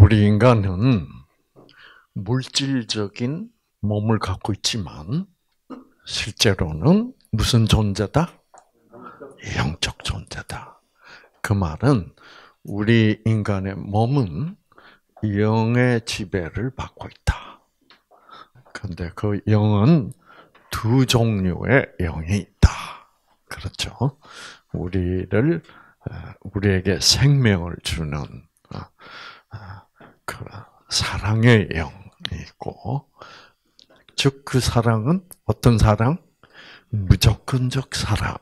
우리 인간은 물질적인 몸을 갖고 있지만 실제로는 무슨 존재다? 영적 존재다. 그 말은 우리 인간의 몸은 영의 지배를 받고 있다. 그런데 그 영은 두 종류의 영이 있다. 그렇죠? 우리에게 생명을 주는 그 사랑의 영이 있고, 즉 그 사랑은 어떤 사랑? 무조건적 사랑을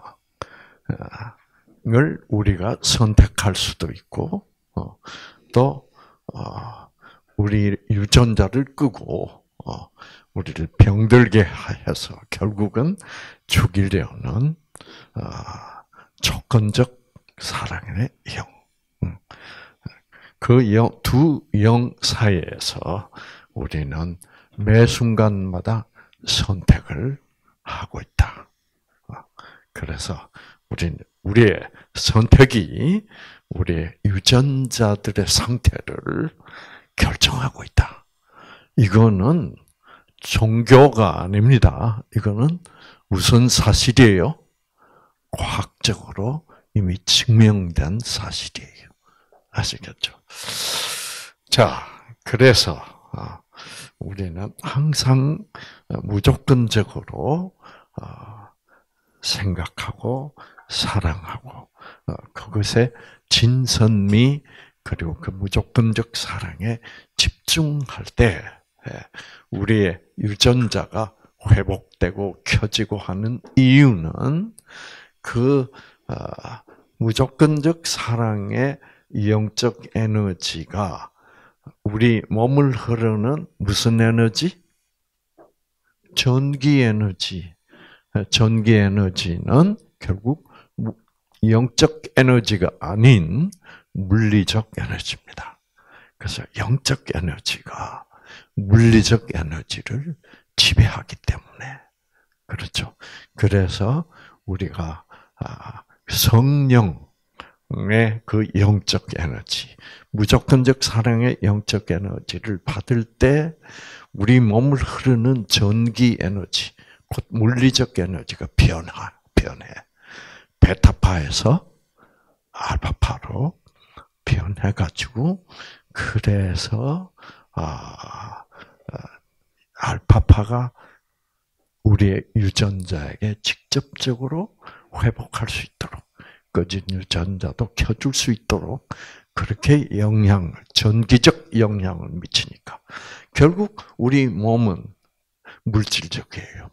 우리가 선택할 수도 있고, 또 우리 유전자를 끄고 우리를 병들게 해서 결국은 죽이려는 조건적 사랑의 영. 그 두 영 사이에서 우리는 매 순간마다 선택을 하고 있다. 그래서 우리의 선택이 우리의 유전자들의 상태를 결정하고 있다. 이거는 종교가 아닙니다. 이거는 무슨 사실이에요? 과학적으로 이미 증명된 사실이에요. 아시겠죠? 자, 그래서 우리는 항상 무조건적으로 생각하고 사랑하고 그것에 진선미 그리고 그 무조건적 사랑에 집중할 때 우리의 유전자가 회복되고 켜지고 하는 이유는 그 무조건적 사랑의 영적 에너지가 우리 몸을 흐르는 무슨 에너지? 전기 에너지. 전기 에너지는 결국 영적 에너지가 아닌 물리적 에너지입니다. 그래서 영적 에너지가 물리적 에너지를 지배하기 때문에 그렇죠. 그래서 우리가 성령의 그 영적 에너지, 무조건적 사랑의 영적 에너지를 받을 때 우리 몸을 흐르는 전기 에너지, 곧 물리적 에너지가 변해. 베타파에서 알파파로 변해가지고 그래서 알파파가 우리의 유전자에게 직접적으로 회복할 수 있도록 꺼진 유전자도 켜줄 수 있도록 그렇게 전기적 영향을 미치니까 결국 우리 몸은 물질적이에요.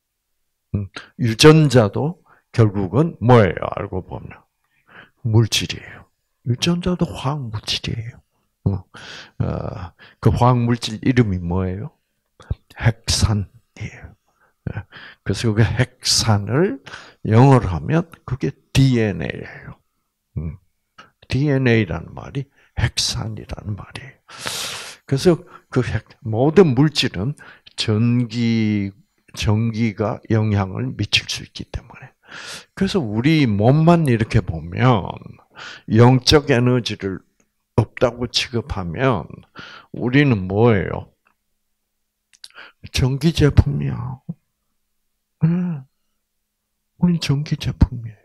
유전자도 결국은 뭐예요? 알고 보면 물질이에요. 유전자도 화학 물질이에요. 그 화학 물질 이름이 뭐예요? 핵산이에요. 그래서 그 핵산을 영어로 하면 그게 DNA예요. DNA라는 말이 핵산이라는 말이에요. 그래서 그 모든 물질은 전기가 영향을 미칠 수 있기 때문에. 그래서 우리 몸만 이렇게 보면 영적 에너지를 없다고 취급하면 우리는 뭐예요? 전기 제품이야. 우린 전기 제품이에요.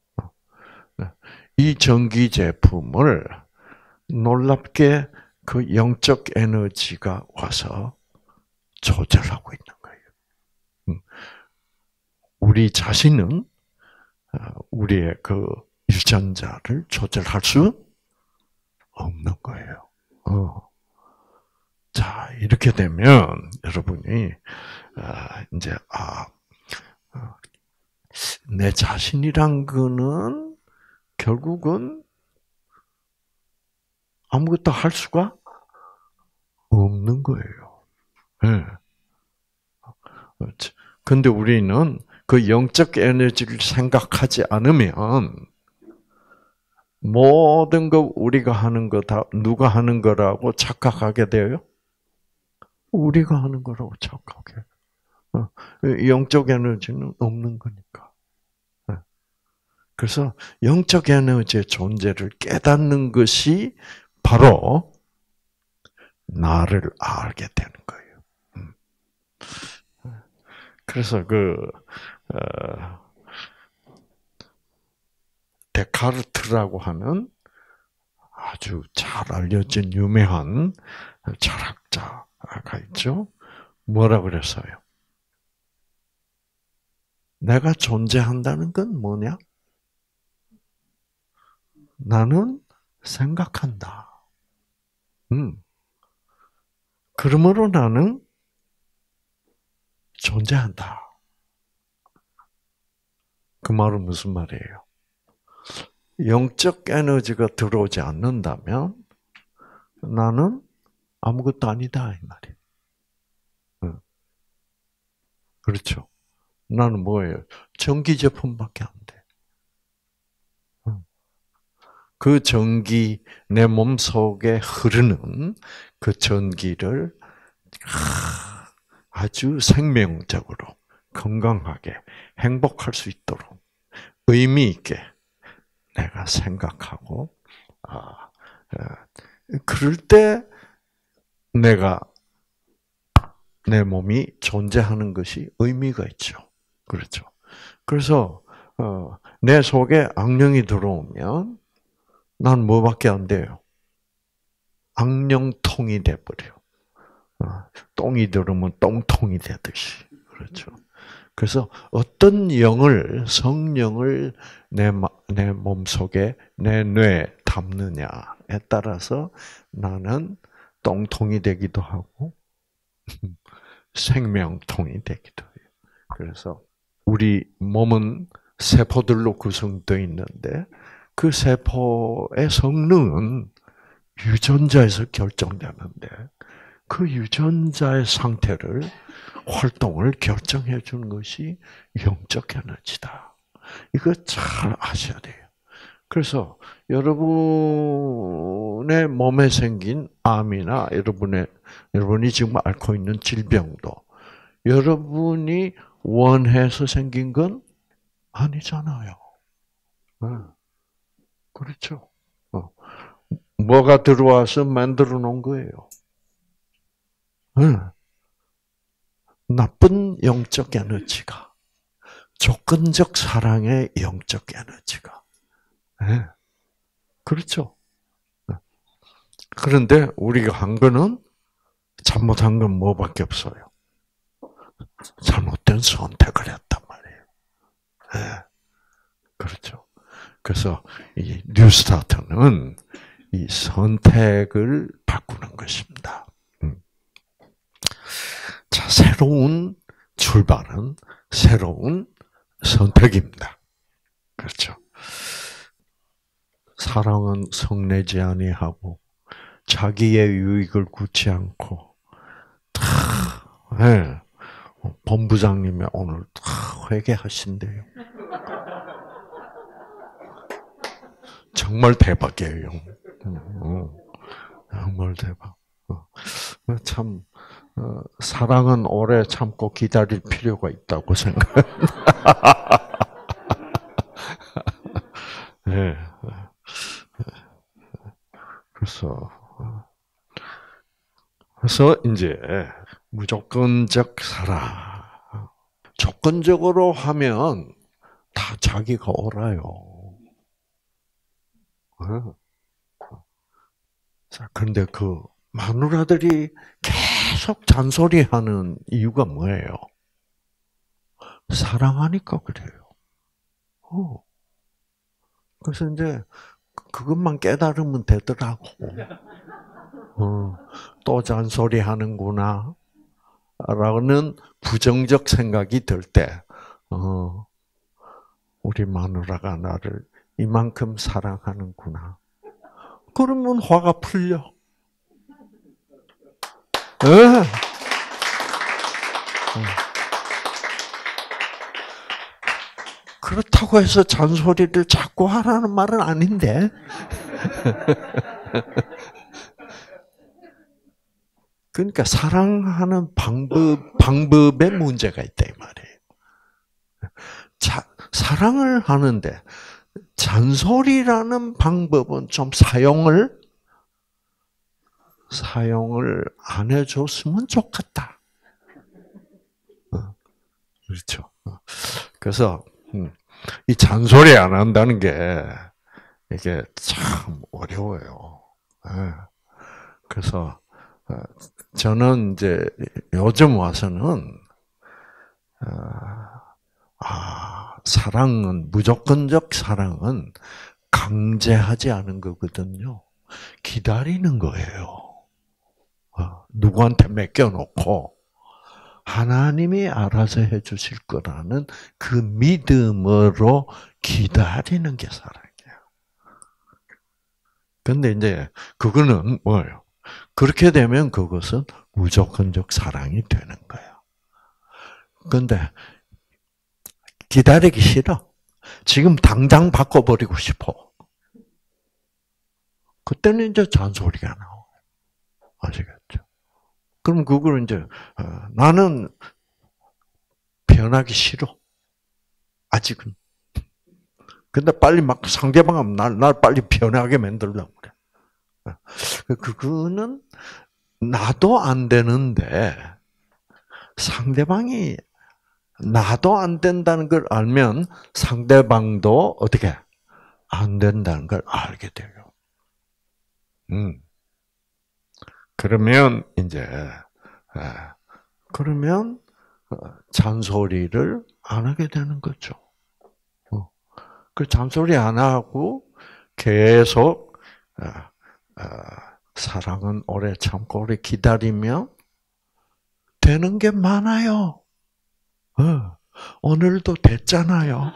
이 전기 제품을 놀랍게 그 영적 에너지가 와서 조절하고 있는 거예요. 우리 자신은 우리의 그 유전자를 조절할 수 없는 거예요. 자, 이렇게 되면 여러분이 이제 내 자신이란 거는 결국은 아무것도 할 수가 없는 거예요. 네. 근데 우리는 그 영적 에너지를 생각하지 않으면 모든 거 우리가 하는 거 다 누가 하는 거라고 착각하게 돼요? 우리가 하는 거라고 착각해. 영적 에너지는 없는 거니까. 그래서 영적 에너지의 존재를 깨닫는 것이 바로 나를 알게 되는 거예요. 그래서 데카르트라고 하는 아주 잘 알려진 유명한 철학자가 있죠. 뭐라 그랬어요? 내가 존재한다는 건 뭐냐? 나는 생각한다. 그러므로 나는 존재한다. 그 말은 무슨 말이에요? 영적 에너지가 들어오지 않는다면 나는 아무것도 아니다 이 말이에요. 그렇죠. 나는 뭐예요? 전기 제품밖에 안 돼. 그 전기 내 몸 속에 흐르는 그 전기를 아주 생명적으로 건강하게 행복할 수 있도록 의미 있게 내가 생각하고 그럴 때 내가 내 몸이 존재하는 것이 의미가 있죠. 그렇죠. 그래서 내 속에 악령이 들어오면 난 뭐밖에 안 돼요? 악령통이 돼버려. 똥이 들어오면 똥통이 되듯이. 그렇죠. 그래서 어떤 성령을 내 몸속에, 내 뇌에 담느냐에 따라서 나는 똥통이 되기도 하고, 생명통이 되기도 해요. 그래서 우리 몸은 세포들로 구성되어 있는데, 그 세포의 성능은 유전자에서 결정되는데, 그 유전자의 상태를 활동을 결정해 주는 것이 영적 에너지다. 이거 잘 아셔야 돼요. 그래서 여러분의 몸에 생긴 암이나 여러분이 지금 앓고 있는 질병도 여러분이 원해서 생긴 건 아니잖아요. 그렇죠. 뭐가 들어와서 만들어 놓은 거예요. 나쁜 영적 에너지가, 조건적 사랑의 영적 에너지가. 그렇죠. 그런데 우리가 한 거는, 잘못한 건 뭐밖에 없어요. 잘못된 선택을 했단 말이에요. 그렇죠. 그래서 이 뉴스타트는 이 선택을 바꾸는 것입니다. 자, 새로운 출발은 새로운 선택입니다. 그렇죠. 사랑은 성내지 아니하고 자기의 유익을 구치 않고 네. 본부장님이 오늘 회개하신대요. 정말 대박이에요. 정말 대박. 참 사랑은 오래 참고 기다릴 필요가 있다고 생각합니다. 네. 그래서 이제 무조건적 사랑. 조건적으로 하면 다 자기가 옳아요. 자, 그런데 그 마누라들이 계속 잔소리하는 이유가 뭐예요? 사랑하니까 그래요. 그래서 이제 그것만 깨달으면 되더라고. 또 잔소리 하는구나. 라는 부정적 생각이 들 때, 우리 마누라가 나를 이만큼 사랑하는구나. 그러면 화가 풀려. 그렇다고 해서 잔소리를 자꾸 하라는 말은 아닌데. 그러니까 사랑하는 방법에 문제가 있다 이 말이에요. 사랑을 하는데 잔소리라는 방법은 좀 사용을 사용을 안 해줬으면 좋겠다. 그렇죠. 그래서 이 잔소리 안 한다는 게 이게 참 어려워요. 그래서 저는 이제 요즘 와서는 사랑은 무조건적 사랑은 강제하지 않은 거거든요. 기다리는 거예요. 누구한테 맡겨놓고 하나님이 알아서 해주실 거라는 그 믿음으로 기다리는 게 사랑이에요. 근데 이제 그거는 뭐예요? 그렇게 되면 그것은 무조건적 사랑이 되는 거예요. 근데 기다리기 싫어. 지금 당장 바꿔버리고 싶어. 그때는 이제 잔소리가 나와요. 아시겠죠? 그럼 그걸 이제 나는 변하기 싫어. 아직은. 근데 빨리 막 상대방은 날 빨리 변하게 만들려고 그래. 그거는 나도 안 되는데 상대방이 나도 안 된다는 걸 알면 상대방도 어떻게 안 된다는 걸 알게 돼요. 그러면 이제 그러면 잔소리를 안 하게 되는 거죠. 그 잔소리 안 하고 계속 사랑은 오래 참고 오래 기다리면 되는 게 많아요. 오늘도 됐잖아요.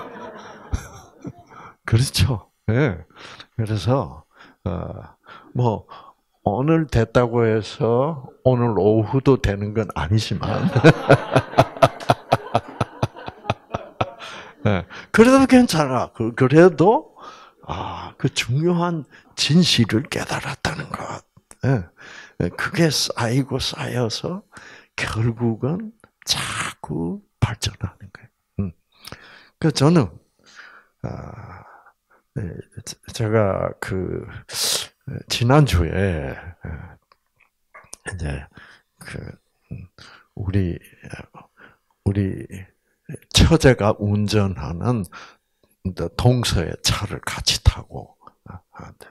그렇죠. 네. 그래서 뭐 오늘 됐다고 해서 오늘 오후도 되는 건 아니지만 그래도 괜찮아. 그래도 그 중요한 진실을 깨달았다는 것. 그게 쌓이고 쌓여서 결국은 자꾸 발전하는 거예요. 그래서 저는 제가 지난주에 이제 우리 처제가 운전하는 동서의 차를 같이 타고 하는데,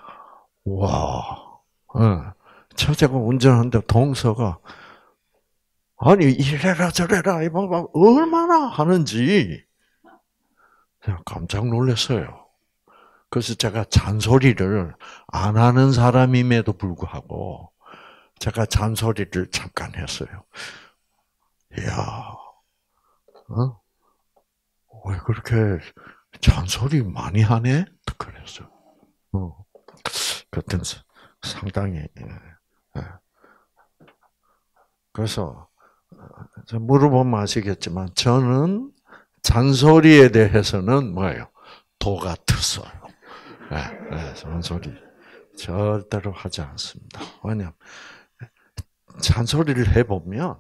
와, 처제가 운전하는데 동서가 아니 이래라 저래라 이봐봐 얼마나 하는지 제가 깜짝 놀랐어요. 그래서 제가 잔소리를 안 하는 사람임에도 불구하고 제가 잔소리를 잠깐 했어요. 이야, 왜 그렇게 잔소리 많이 하네? 그랬어. 그땐 상당히. 그래서 물어보면 아시겠지만 저는 잔소리에 대해서는 뭐예요? 도 같았어요. 잔소리 절대로 하지 않습니다. 왜냐하면 잔소리를 해보면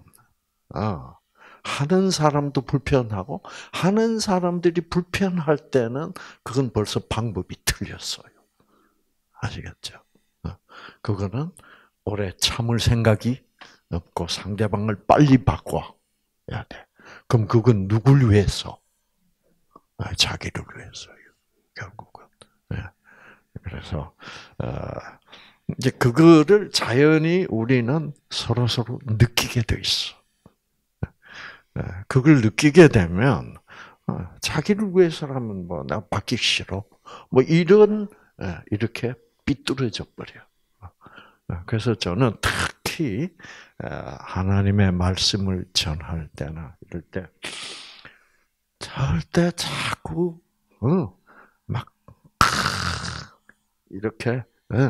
하는 사람도 불편하고 하는 사람들이 불편할 때는 그건 벌써 방법이 틀렸어요. 아시겠죠? 그거는 오래 참을 생각이 없고 상대방을 빨리 바꿔야 돼. 그럼 그건 누굴 위해서? 자기를 위해서요. 결국은. 그래서 이제 그거를 자연히 우리는 서로 느끼게 돼 있어. 그걸 느끼게 되면 자기를 위해서라면 뭐 나 바뀌기 싫어. 뭐 이렇게 삐뚤어져 버려. 그래서 저는 특히 하나님의 말씀을 전할 때나 이럴 때 절대 자꾸 막 이렇게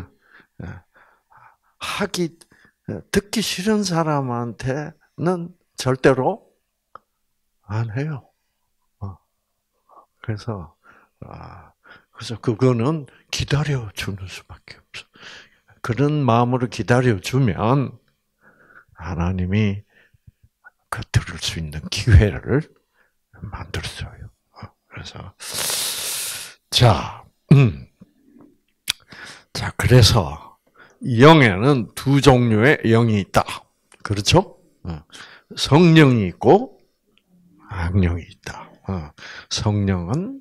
듣기 싫은 사람한테는 절대로 안 해요. 그래서 그거는 기다려 주는 수밖에 없어. 그런 마음으로 기다려 주면 하나님이 그 들을 수 있는 기회를 만들어줘요. 그래서 자, 그래서 영에는 두 종류의 영이 있다. 그렇죠? 성령이 있고 악령이 있다. 성령은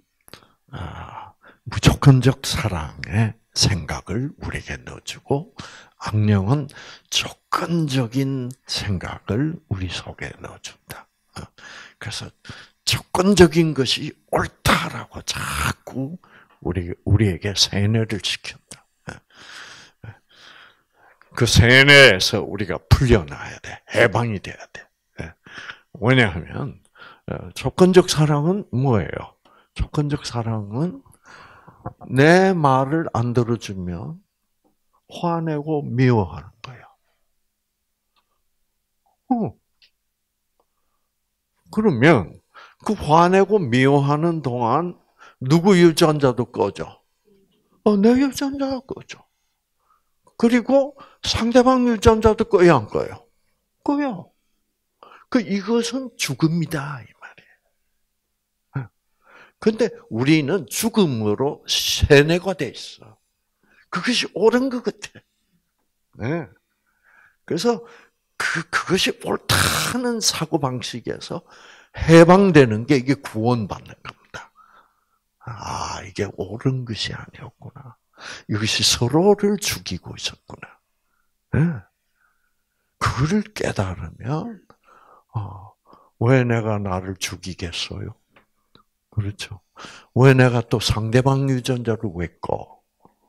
무조건적 사랑의 생각을 우리에게 넣어주고, 악령은 조건적인 생각을 우리 속에 넣어준다. 그래서 조건적인 것이 옳다라고 자꾸 우리에게 세뇌를 시킨다. 그 세뇌에서 우리가 풀려나야 돼. 해방이 돼야 돼. 왜냐하면 조건적 사랑은 뭐예요? 조건적 사랑은 내 말을 안 들어주면 화내고 미워하는 거예요. 그러면 그 화내고 미워하는 동안 누구 유전자도 꺼져? 내 유전자가 꺼져. 그리고 상대방 유전자도 꺼야 안 꺼요? 꺼요. 이것은 죽음이다, 이 말이에요. 근데 우리는 죽음으로 세뇌가 돼 있어. 그것이 옳은 것 같아. 네. 그래서 그것이 옳다는 사고방식에서 해방되는 게 이게 구원받는 겁니다. 이게 옳은 것이 아니었구나. 이것이 서로를 죽이고 있었구나. 네. 그걸 깨달으면, 왜 내가 나를 죽이겠어요? 그렇죠. 왜 내가 또 상대방 유전자를 왜 꺼?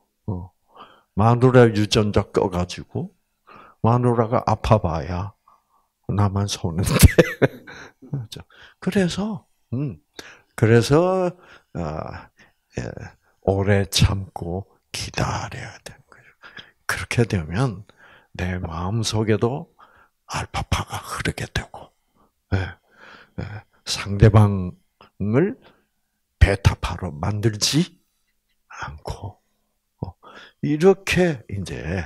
마누라 유전자 꺼가지고, 마누라가 아파봐야 나만 손인데. 그래서 오래 참고 기다려야 되는 거예요. 그렇게 되면 내 마음 속에도 알파파가 흐르게 되고, 상대방을 베타파로 만들지 않고, 이렇게 이제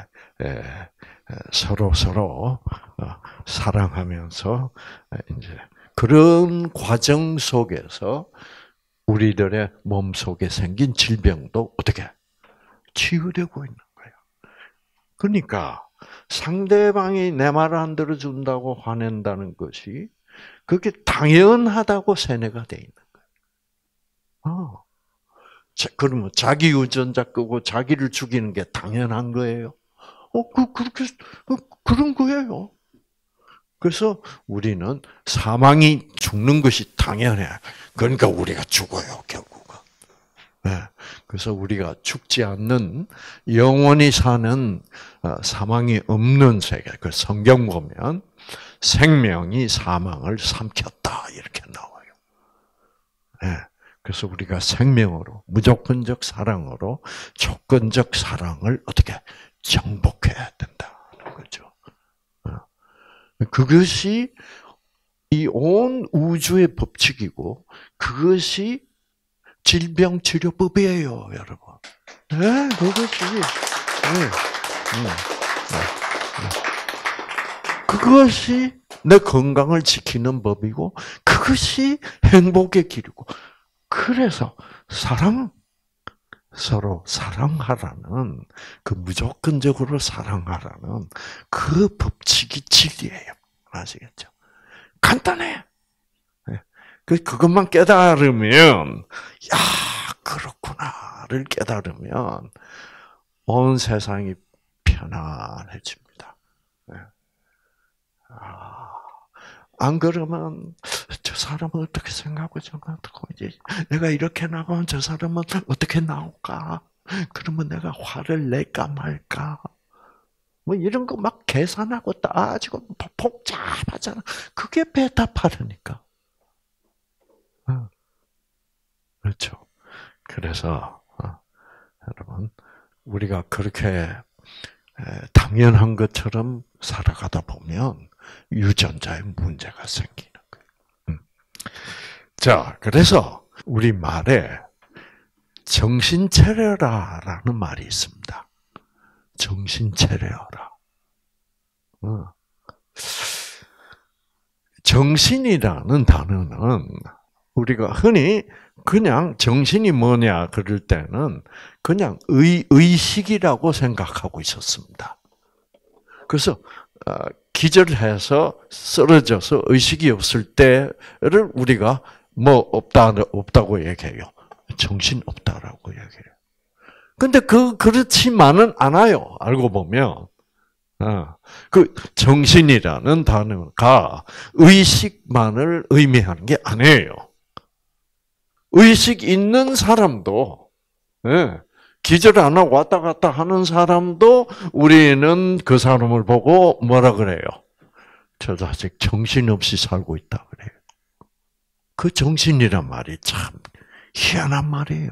서로 사랑하면서 이제 그런 과정 속에서 우리들의 몸 속에 생긴 질병도 어떻게 치유되고 있는 거예요. 그러니까 상대방이 내 말을 안 들어준다고 화낸다는 것이 그게 당연하다고 세뇌가 돼 있는 거예요. 그러면 자기 유전자 끄고 자기를 죽이는 게 당연한 거예요? 그런 거예요. 그래서 우리는 사망이 죽는 것이 당연해. 그러니까 우리가 죽어요, 결국은. 그래서 우리가 죽지 않는 영원히 사는 사망이 없는 세계. 그 성경 보면 생명이 사망을 삼켰다 이렇게 나와요. 그래서 우리가 생명으로, 무조건적 사랑으로 조건적 사랑을 어떻게 정복해야 된다는 거죠. 그것이 이 온 우주의 법칙이고, 그것이 질병치료법이에요, 여러분. 네, 그것이. 그것이 내 건강을 지키는 법이고, 그것이 행복의 길이고, 그래서 서로 사랑하라는, 그 무조건적으로 사랑하라는 그 법칙이 진리예요. 아시겠죠? 간단해. 그것만 깨달으면, 그렇구나를 깨달으면 온 세상이 편안해집니다. 안 그러면 저 사람은 어떻게 생각하고 저렇고, 내가 이렇게 나가면 저 사람은 어떻게 나올까? 그러면 내가 화를 낼까 말까? 뭐 이런 거 막 계산하고 따지고 복잡하잖아. 그게 베타파르니까. 그렇죠. 그래서 여러분, 우리가 그렇게 당연한 것처럼 살아가다 보면 유전자에 문제가 생기는 거예요. 자, 그래서 우리 말에 정신 차려라라는 말이 있습니다. 정신 차려라. 정신이라는 단어는 우리가 흔히 그냥 정신이 뭐냐 그럴 때는 그냥 의식이라고 생각하고 있었습니다. 그래서 기절해서 쓰러져서 의식이 없을 때를 우리가 뭐 없다고 얘기해요. 정신 없다라고 얘기해요. 근데 그렇지만은 않아요. 알고 보면. 그 정신이라는 단어가 의식만을 의미하는 게 아니에요. 의식 있는 사람도, 기절 안 하고 왔다 갔다 하는 사람도 우리는 그 사람을 보고 뭐라 그래요? 저 자식 정신없이 살고 있다 그래요. 그 정신이란 말이 참 희한한 말이에요.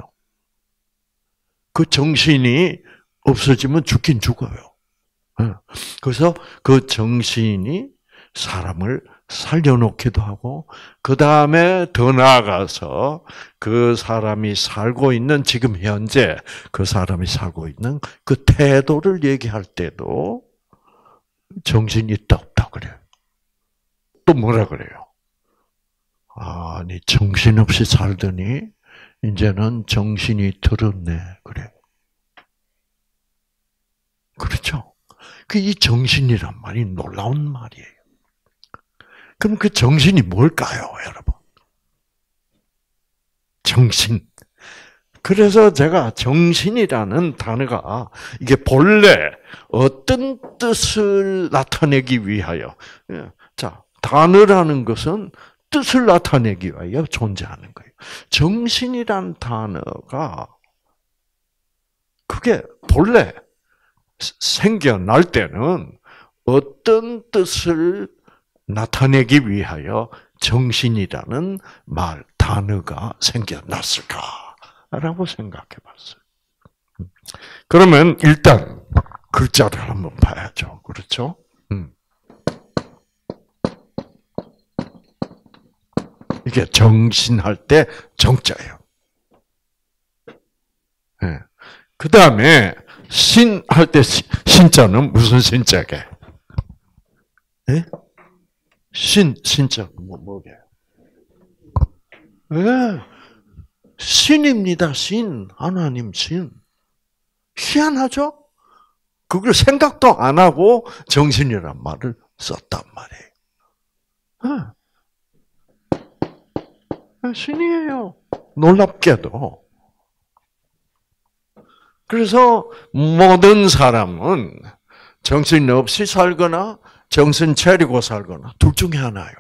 그 정신이 없어지면 죽긴 죽어요. 그래서 그 정신이 사람을 살려놓기도 하고, 그 다음에 더 나아가서 그 사람이 살고 있는 지금 현재 그 사람이 살고 있는 그 태도를 얘기할 때도 정신이 있다 없다 그래요. 또 뭐라 그래요? 아니 정신없이 살더니 이제는 정신이 들었네 그래. 그렇죠? 이 정신이란 말이 놀라운 말이에요. 그럼 그 정신이 뭘까요, 여러분? 정신. 그래서 제가 정신이라는 단어가 이게 본래 어떤 뜻을 나타내기 위하여, 자, 단어라는 것은 뜻을 나타내기 위하여 존재하는 거예요. 정신이란 단어가 그게 본래 생겨날 때는 어떤 뜻을 나타내기 위하여 정신이라는 말, 단어가 생겨났을까라고 생각해 봤어요. 그러면 일단 글자를 한번 봐야죠. 그렇죠? 이게 정신할 때 정자예요. 네. 그 다음에 신 할 때 신자는 무슨 신자게? 네? 신자 뭐게? 네. 신입니다. 신 하나님 신. 희한하죠? 그걸 생각도 안 하고 정신이란 말을 썼단 말이에요. 네. 신이에요. 놀랍게도. 그래서 모든 사람은 정신 없이 살거나 정신 차리고 살거나 둘 중에 하나예요.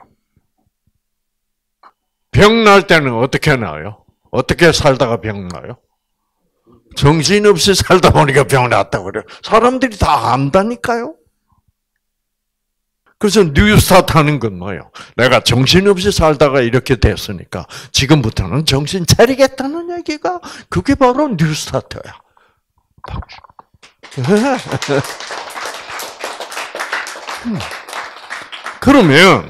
병 날 때는 어떻게 나요? 어떻게 살다가 병 나요? 정신 없이 살다 보니까 병 났다고 그래요. 사람들이 다 안다니까요. 그래서 뉴스타트 하는 건 뭐예요? 내가 정신없이 살다가 이렇게 됐으니까 지금부터는 정신 차리겠다는 얘기가 그게 바로 뉴스타트야. 그러면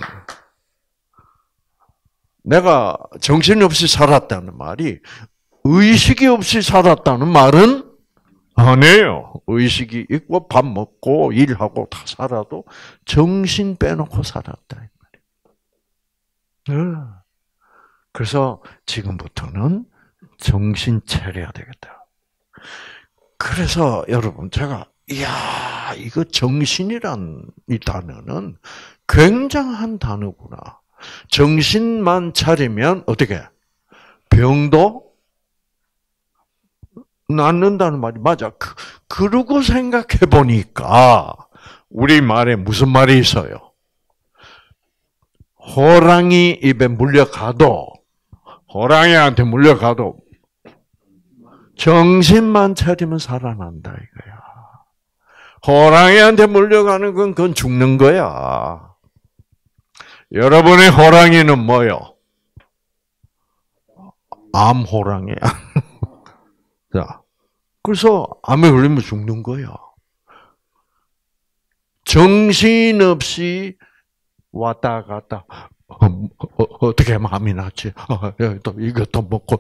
내가 정신없이 살았다는 말이 의식이 없이 살았다는 말은 아니에요. 의식이 있고 밥 먹고 일하고 다 살아도 정신 빼놓고 살았다. 그래서 지금부터는 정신 차려야 되겠다. 그래서 여러분 제가 이야 이거 정신이란 이 단어는 굉장한 단어구나. 정신만 차리면 어떻게 병도 낫는다는 말이 맞아. 그러고 생각해 보니까 우리 말에 무슨 말이 있어요? 호랑이 입에 물려가도 호랑이한테 물려가도 정신만 차리면 살아난다 이거야. 호랑이한테 물려가는 건 그건 죽는 거야. 여러분의 호랑이는 뭐요? 암호랑이야. 자, 그래서 암에 걸리면 죽는 거야. 정신없이 왔다 갔다 어떻게 마음이 났지? 또 이것도 먹고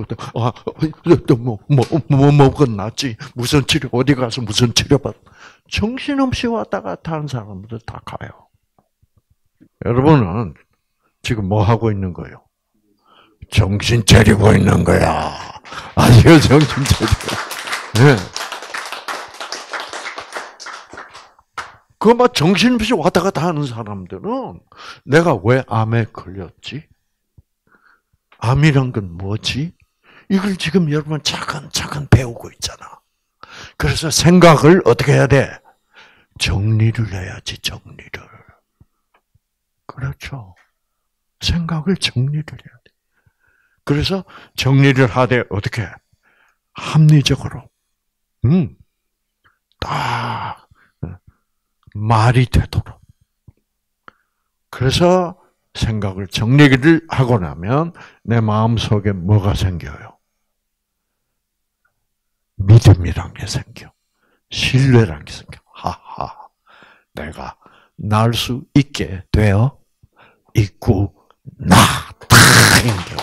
또뭐 먹었났지? 무슨 치료 어디 가서 무슨 치료 받? 정신없이 왔다 갔다 하는 사람들 다 가요. 여러분은 지금 뭐 하고 있는 거예요? 정신 차리고 있는 거야. 아주 정신 차리고. 네. 그막 정신없이 왔다 갔다 하는 사람들은 내가 왜 암에 걸렸지? 암이란 건 뭐지? 이걸 지금 여러분 차근차근 배우고 있잖아. 그래서 생각을 어떻게 해야 돼? 정리를 해야지, 정리를. 그렇죠. 생각을 정리를 해야 돼. 그래서 정리를 하되 어떻게? 합리적으로. 딱 말이 되도록. 그래서 생각을 정리를 하고 나면 내 마음속에 뭐가 생겨요? 믿음이란 게 생겨. 신뢰란 게 생겨. 하하. 내가 날 수 있게 되어 있구나. 다 생겨.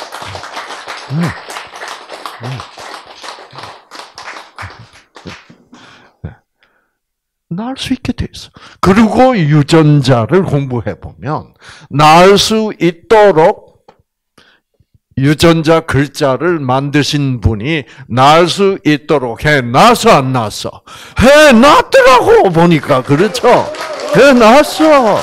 날 수 있게 돼 있어. 그리고 유전자를 공부해 보면 날 수 있도록 유전자 글자를 만드신 분이 날 수 있도록 해놨어, 안 놨어? 해놨더라고, 보니까. 그렇죠? 해놨어.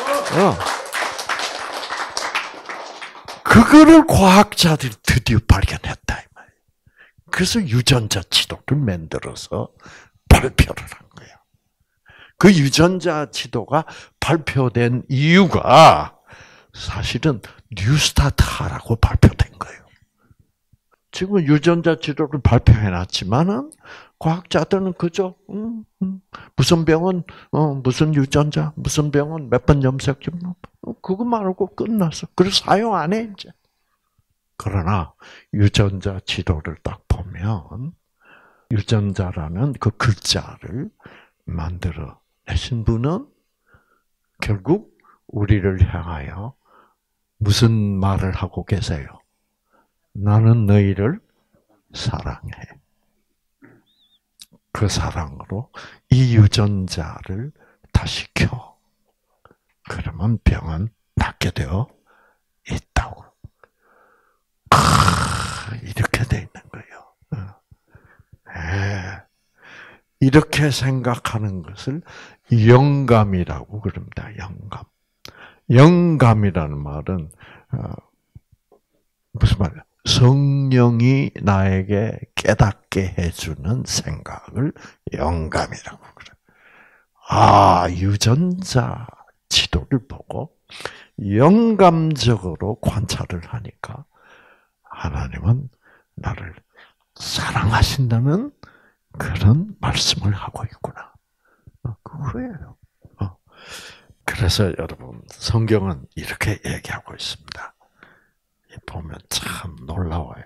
그거를 과학자들이 드디어 발견했다, 이 말이에요. 그래서 유전자 지도를 만들어서 발표를 한 거예요. 그 유전자 지도가 발표된 이유가 사실은 뉴스타트하라고 발표된 거예요. 지금 유전자 지도를 발표해놨지만은 과학자들은 그저 무슨 병은 무슨 유전자, 무슨 병은 몇 번 염색 좀 그것만 알고 끝났어. 그래서 사용 안 해 이제. 그러나 유전자 지도를 딱 보면 유전자라는 그 글자를 만들어 내신 분은 결국 우리를 향하여 무슨 말을 하고 계세요? 나는 너희를 사랑해. 그 사랑으로 이 유전자를 다시 켜. 그러면 병은 낫게 되어 있다고. 이렇게 돼 있는 거예요. 이렇게 생각하는 것을 영감이라고 그럽니다. 영감. 영감이라는 말은 무슨 말이야? 성령이 나에게 깨닫게 해주는 생각을 영감이라고 그래. 유전자 지도를 보고 영감적으로 관찰을 하니까 하나님은 나를 사랑하신다는 그런 말씀을 하고 있구나. 그거예요. 그래서 여러분 성경은 이렇게 얘기하고 있습니다. 보면 참 놀라워요.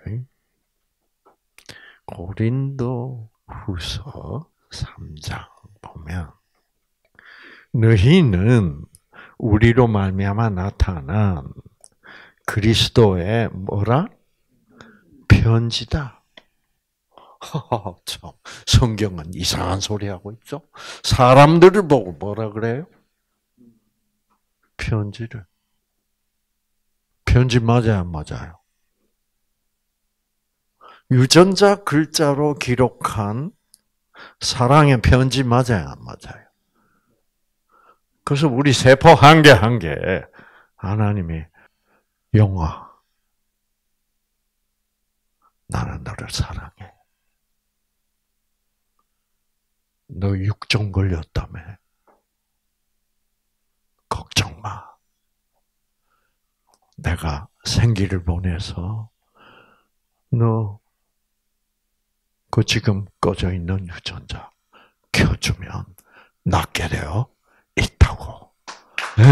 고린도 후서 3장 보면 너희는 우리로 말미암아 나타난 그리스도의 뭐라? 편지다. 참, 성경은 이상한 소리 하고 있죠. 사람들을 보고 뭐라 그래요? 편지를. 편지 맞아요, 안 맞아요? 유전자 글자로 기록한 사랑의 편지 맞아요, 안 맞아요? 그래서 우리 세포 한 개 한 개 하나님이 영아, 나는 너를 사랑해. 너 육종 걸렸다며. 걱정 마. 내가 생기를 보내서 너 그 지금 꺼져 있는 유전자 켜주면 낫게 되어 있다고. 네.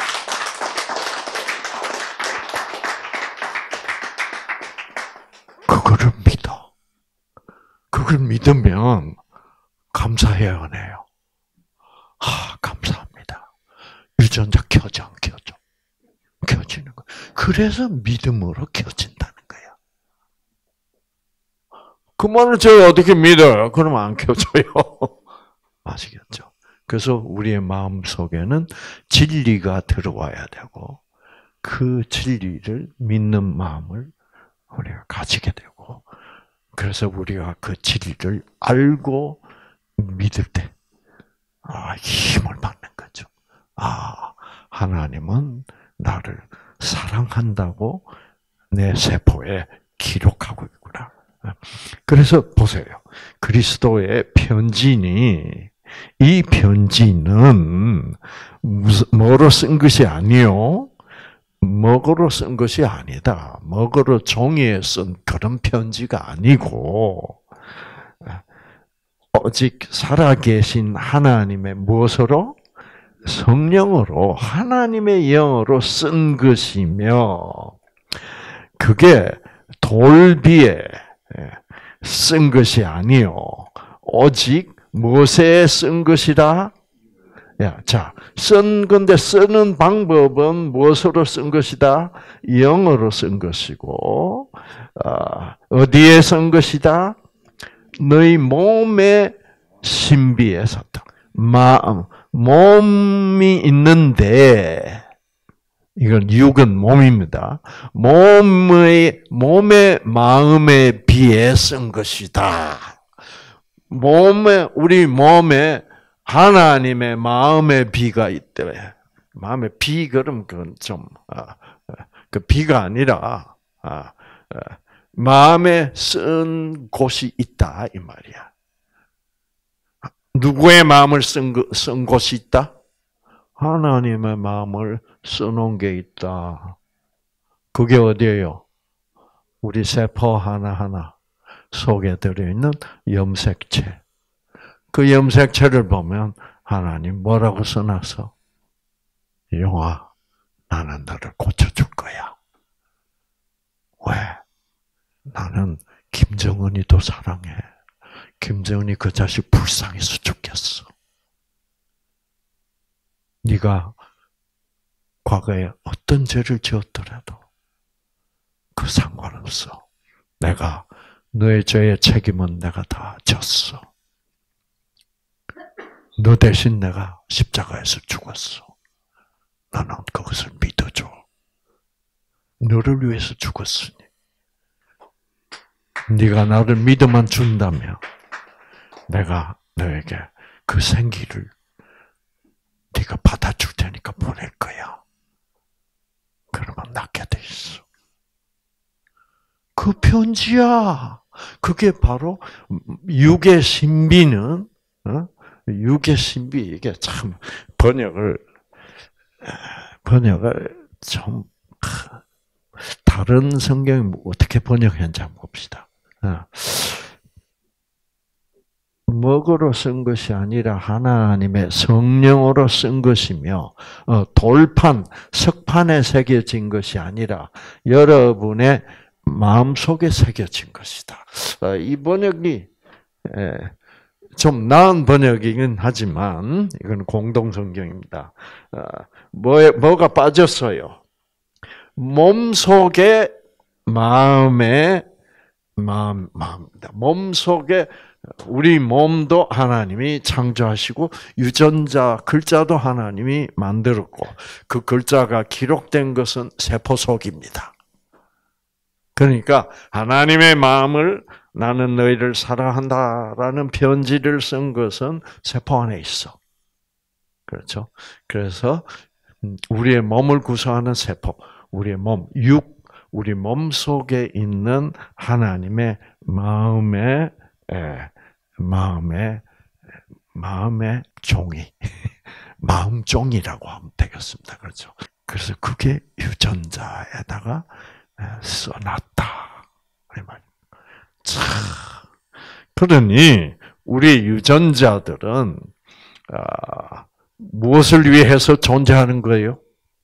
그거를 믿어. 그걸 믿으면 감사해야 하네요. 감사합니다. 유전자 켜져 안 켜져? 켜지는 거. 그래서 믿음으로 켜진다는 거야. 그 말을 제가 어떻게 믿어요? 그러면 안 켜져요. 아시겠죠? 그래서 우리의 마음 속에는 진리가 들어와야 되고, 그 진리를 믿는 마음을 우리가 가지게 되고, 그래서 우리가 그 진리를 알고 믿을 때, 힘을 받는 거죠. 하나님은 나를 사랑한다고 내 세포에 기록하고 있구나. 그래서 보세요. 그리스도의 편지니, 이 편지는 뭐로 쓴 것이 아니요, 먹으로 쓴 것이 아니다. 먹으로 종이에 쓴 그런 편지가 아니고, 오직 살아계신 하나님의 무엇으로? 성령으로, 하나님의 영으로 쓴 것이며, 그게 돌비에 쓴 것이 아니요, 오직 무엇에 쓴 것이라? 자, 쓴 건데 쓰는 방법은 무엇으로 쓴 것이다? 영어로 쓴 것이고, 어디에 쓴 것이다? 너희 몸의 신비에 썼다. 몸이 있는데, 이건 육은 몸입니다. 몸의 마음에 비해 쓴 것이다. 우리 몸에 하나님의 마음의 비가 있대. 마음의 비, 그럼 그건 좀, 그 비가 아니라, 마음에 쓴 곳이 있다, 이 말이야. 누구의 마음을 쓴 곳이 있다? 하나님의 마음을 써놓은 게 있다. 그게 어디예요? 우리 세포 하나하나 속에 들어있는 염색체. 그 염색체를 보면 하나님 뭐라고 써놨어? 영아, 나는 너를 고쳐줄 거야. 왜? 나는 김정은이 더 사랑해. 김정은이 그 자식 불쌍해서 죽겠어. 네가 과거에 어떤 죄를 지었더라도 그 상관없어. 내가 너의 죄의 책임은 내가 다 졌어. 너 대신 내가 십자가에서 죽었어. 나는 그것을 믿어줘. 너를 위해서 죽었으니 네가 나를 믿어만 준다면 내가 너에게 그 생기를 네가 받아줄 테니까 보낼 거야. 그러면 낫게 돼 있어. 그 편지야. 그게 바로 육의 신비는, 육의 신비, 이게 참 번역을 좀 다른 성경이 어떻게 번역했는지 한번 봅시다. 먹으로 쓴 것이 아니라 하나님의 성령으로 쓴 것이며, 석판에 새겨진 것이 아니라 여러분의 마음속에 새겨진 것이다. 이 번역이 좀 나은 번역이긴 하지만 이건 공동성경입니다. 뭐가 빠졌어요? 몸속에 몸속에 우리 몸도 하나님이 창조하시고 유전자 글자도 하나님이 만들었고 그 글자가 기록된 것은 세포 속입니다. 그러니까 하나님의 마음을 나는 너희를 사랑한다라는 편지를 쓴 것은 세포 안에 있어. 그렇죠? 그래서 우리의 몸을 구성하는 세포, 우리의 우리 몸 속에 있는 하나님의 마음의 종이, 마음종이라고 하면 되겠습니다. 그렇죠? 그래서 그게 유전자에다가 써놨다. 이 말입니다. 그러니 우리 유전자들은 무엇을 위해서 존재하는 거예요?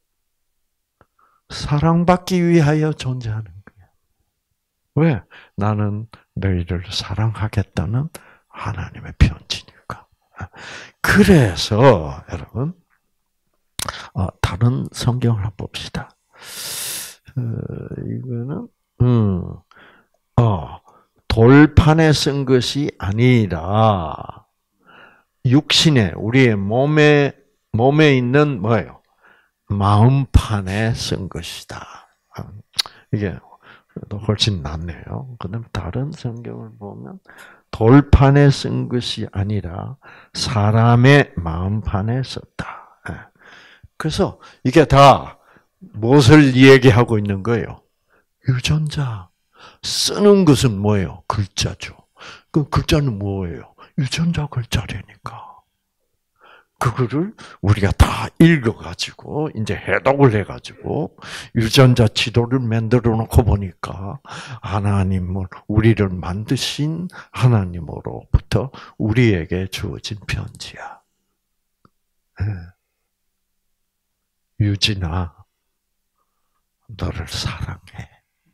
사랑받기 위하여 존재하는 거예요. 왜? 나는 너희를 사랑하겠다는 하나님의 편지니까. 그래서 여러분 다른 성경을 한번 봅시다. 이거는 돌판에 쓴 것이 아니라 육신에 우리의 몸에 있는 뭐예요? 마음판에 쓴 것이다. 이게 훨씬 낫네요. 그다음 다른 성경을 보면 돌판에 쓴 것이 아니라 사람의 마음판에 썼다. 그래서 이게 다 무엇을 얘기하고 있는 거예요? 유전자. 쓰는 것은 뭐예요? 글자죠. 그 글자는 뭐예요? 유전자 글자라니까. 그거를 우리가 다 읽어가지고, 이제 해독을 해가지고, 유전자 지도를 만들어 놓고 보니까, 하나님은, 우리를 만드신 하나님으로부터 우리에게 주어진 편지야. 유진아, 너를 사랑해.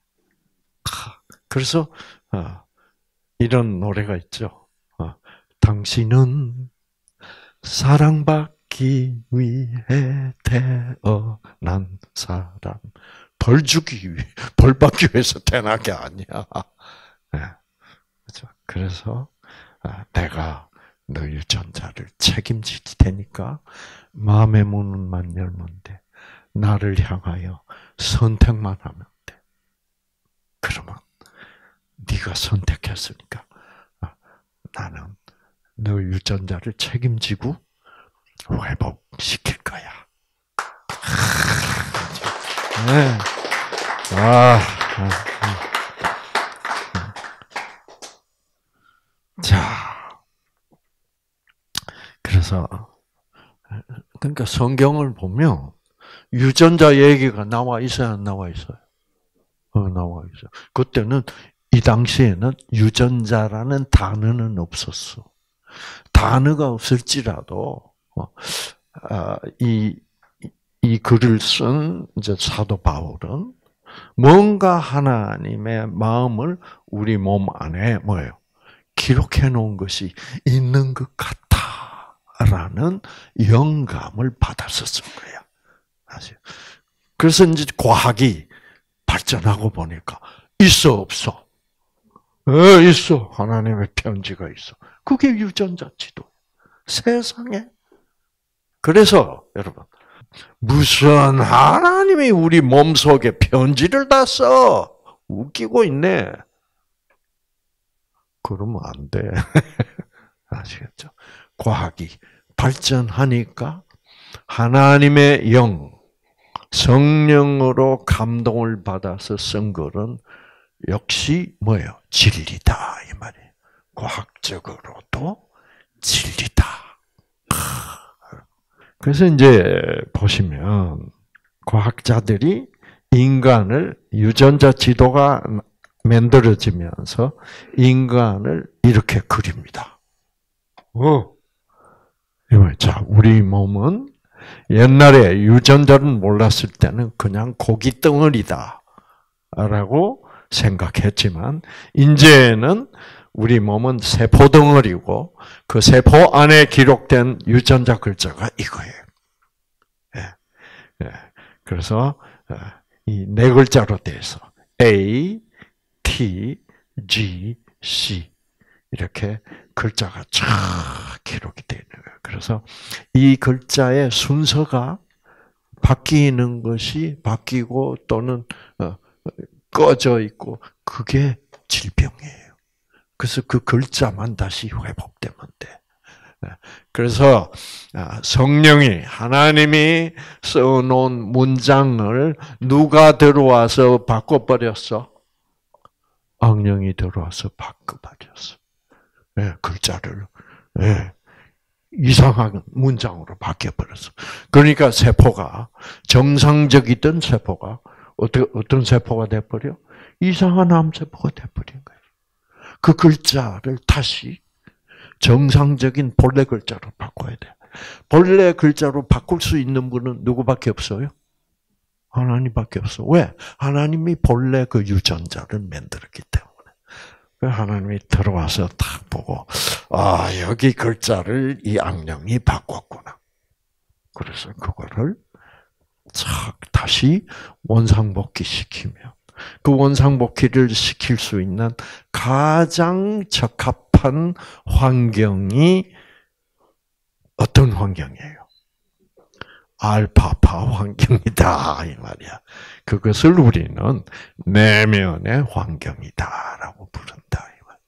그래서, 이런 노래가 있죠. 당신은 사랑받기 위해 태어난 사람. 벌 받기 위해서 태어난 게 아니야. 그렇죠? 그래서 내가 너 유전자를 책임질 테니까 마음의 문만 열면 돼. 나를 향하여 선택만 하면 돼. 그러면 네가 선택했으니까 나는 너 유전자를 책임지고 회복시킬 거야. 네. 자, 그래서 그러니까 성경을 보면 유전자 얘기가 나와 있어요, 안 나와 있어요? 나와 있어요. 그때는 이 당시에는 유전자라는 단어는 없었어. 단어가 없을지라도 이 글을 쓴 이제 사도 바울은 뭔가 하나님의 마음을 우리 몸 안에 뭐예요? 기록해 놓은 것이 있는 것 같다라는 영감을 받아서 쓴 거야. 그래서 이제 과학이 발전하고 보니까 있어 없어? 있어. 하나님의 편지가 있어. 그게 유전자 지도. 세상에. 그래서 여러분 무슨 하나님이 우리 몸속에 편지를 다 써. 웃기고 있네. 그러면 안 돼. 아시겠죠? 과학이 발전하니까 하나님의 영, 성령으로 감동을 받아서 쓴 글은 역시 뭐예요? 진리다 이 말이에요. 과학적으로도 진리다. 그래서 이제 보시면 과학자들이 인간을 유전자 지도가 만들어지면서 인간을 이렇게 그립니다. 자, 우리 몸은 옛날에 유전자를 몰랐을 때는 그냥 고기 덩어리다 라고 생각했지만 이제는 우리 몸은 세포 덩어리고 그 세포 안에 기록된 유전자 글자가 이거예요. 그래서 이 네 글자로 돼서 A, T, G, C 이렇게 글자가 쫙 기록이 되는 거예요. 그래서 이 글자의 순서가 바뀌는 것이 바뀌고 또는 꺼져 있고 그게 질병이에요. 그래서 그 글자만 다시 회복되면 돼. 그래서 성령이 하나님이 써놓은 문장을 누가 들어와서 바꿔버렸어? 악령이 들어와서 바꿔버렸어. 글자를 이상한 문장으로 바뀌어버렸어. 그러니까 세포가 정상적이던 세포가 어떤 세포가 돼버려? 이상한 암세포가 돼버린 거예요. 그 글자를 다시 정상적인 본래 글자로 바꿔야 돼. 본래 글자로 바꿀 수 있는 분은 누구밖에 없어요? 하나님밖에 없어. 왜? 하나님이 본래 그 유전자를 만들었기 때문에. 하나님이 들어와서 딱 보고 여기 글자를 이 악령이 바꿨구나. 그래서 그거를 착 다시 원상복귀 시키면 그 원상복귀를 시킬 수 있는 가장 적합한 환경이 어떤 환경이에요? 알파파 환경이다 이 말이야. 그것을 우리는 내면의 환경이다라고 부른다.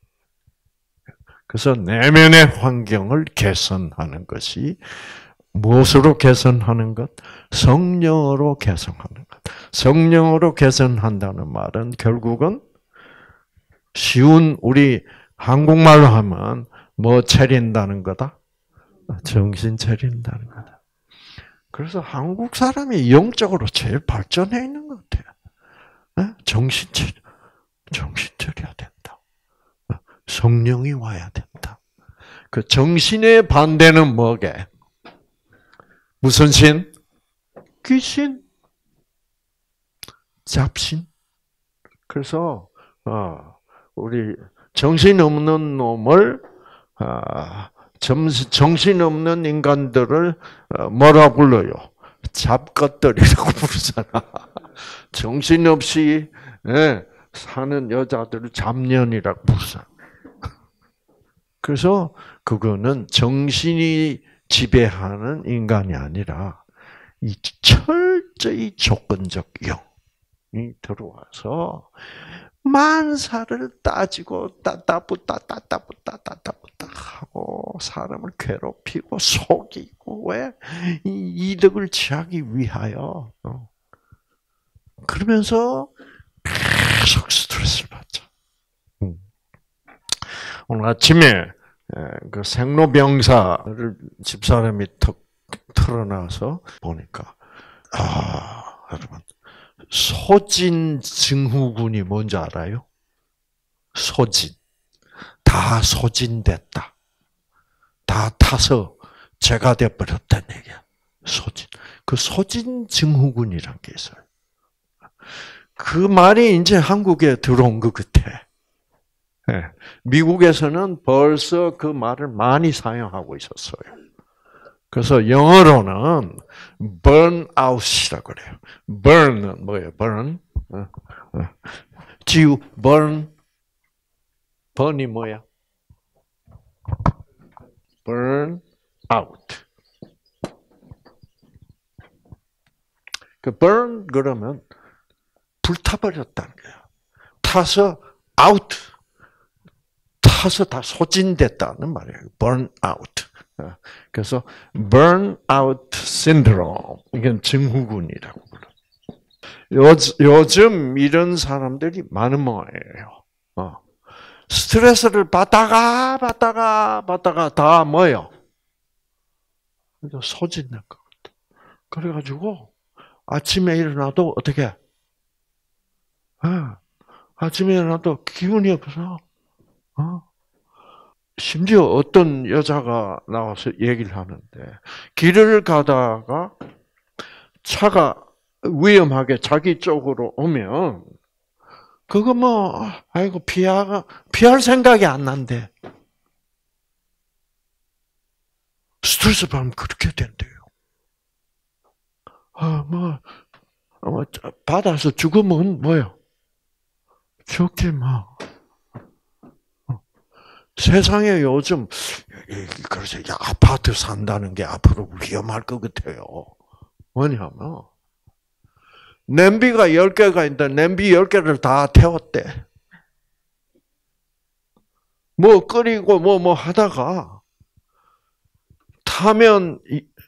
그래서 내면의 환경을 개선하는 것이 무엇으로 개선하는 것? 성령으로 개선하는 것. 성령으로 개선한다는 말은 결국은 쉬운 우리 한국말로 하면 뭐 차린다는 거다? 정신 차린다는 거다. 그래서 한국 사람이 영적으로 제일 발전해 있는 것 같아요. 정신 차려야 된다. 성령이 와야 된다. 그 정신의 반대는 뭐게? 무슨 신? 귀신. 잡신. 그래서 우리 정신 없는 놈을 정신 없는 인간들을 뭐라 불러요? 잡것들이라고 부르잖아. 정신 없이 사는 여자들을 잡년이라고 부르잖아. 그래서 그거는 정신이 지배하는 인간이 아니라 이 철저히 조건적 영이 들어와서 만사를 따지고 따따붙다 하고 사람을 괴롭히고 속이고 왜 이득을 취하기 위하여 그러면서 계속 스트레스를 받죠. 오늘 아침에 그 생로병사를 집사람이 턱 틀어놔서 보니까 여러분 소진 증후군이 뭔지 알아요? 소진. 다 소진됐다. 다 타서 죄가 되어버렸다는 얘기야. 소진. 그 소진 증후군이란 게 있어요. 그 말이 이제 한국에 들어온 것 같아. 미국에서는 벌써 그 말을 많이 사용하고 있었어요. 그래서 영어로는 burnout이라고 그래요. burn은 뭐예요? burn. 지우 burn. burn이 뭐야? burn out. 그 burn 그러면 불타버렸다는 거야. 타서 out. 타서 다 소진됐다는 말이에요. burn out. 그래서 burnout syndrome 이건 증후군이라고 불러요. 요즘 이런 사람들이 많은 모양이에요. 스트레스를 받다가 다 뭐예요? 소진된 것 같아. 그래가지고 아침에 일어나도 어떻게? 아침에 일어나도 기운이 없어. 심지어 어떤 여자가 나와서 얘기를 하는데 길을 가다가 차가 위험하게 자기 쪽으로 오면 그거 뭐 아이고 피할 생각이 안 난대. 스트레스 받으면 그렇게 된대요. 받아서 죽으면 뭐예요? 죽지 뭐. 세상에 요즘 그래서 아파트 산다는 게 앞으로 위험할 것 같아요. 뭐냐면 냄비가 10개가 있는데 냄비 10개를 다 태웠대. 뭐 끓이고 뭐 하다가 타면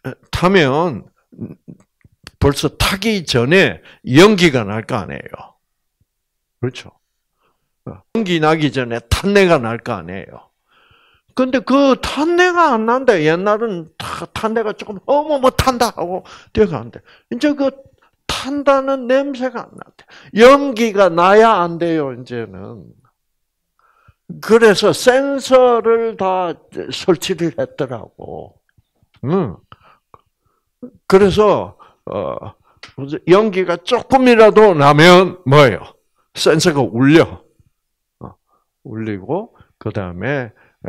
벌써 타기 전에 연기가 날 거 아니에요. 그렇죠? 연기 나기 전에 탄내가 날 거 아니에요. 근데 그 탄내가 안 난다. 옛날은 탄내가 조금 뭐 탄다 하고 뛰어가는데 이제 그 탄다는 냄새가 안 난대. 연기가 나야 안 돼요. 이제는. 그래서 센서를 다 설치를 했더라고. 그래서 연기가 조금이라도 나면 뭐예요? 센서가 울려. 울리고 그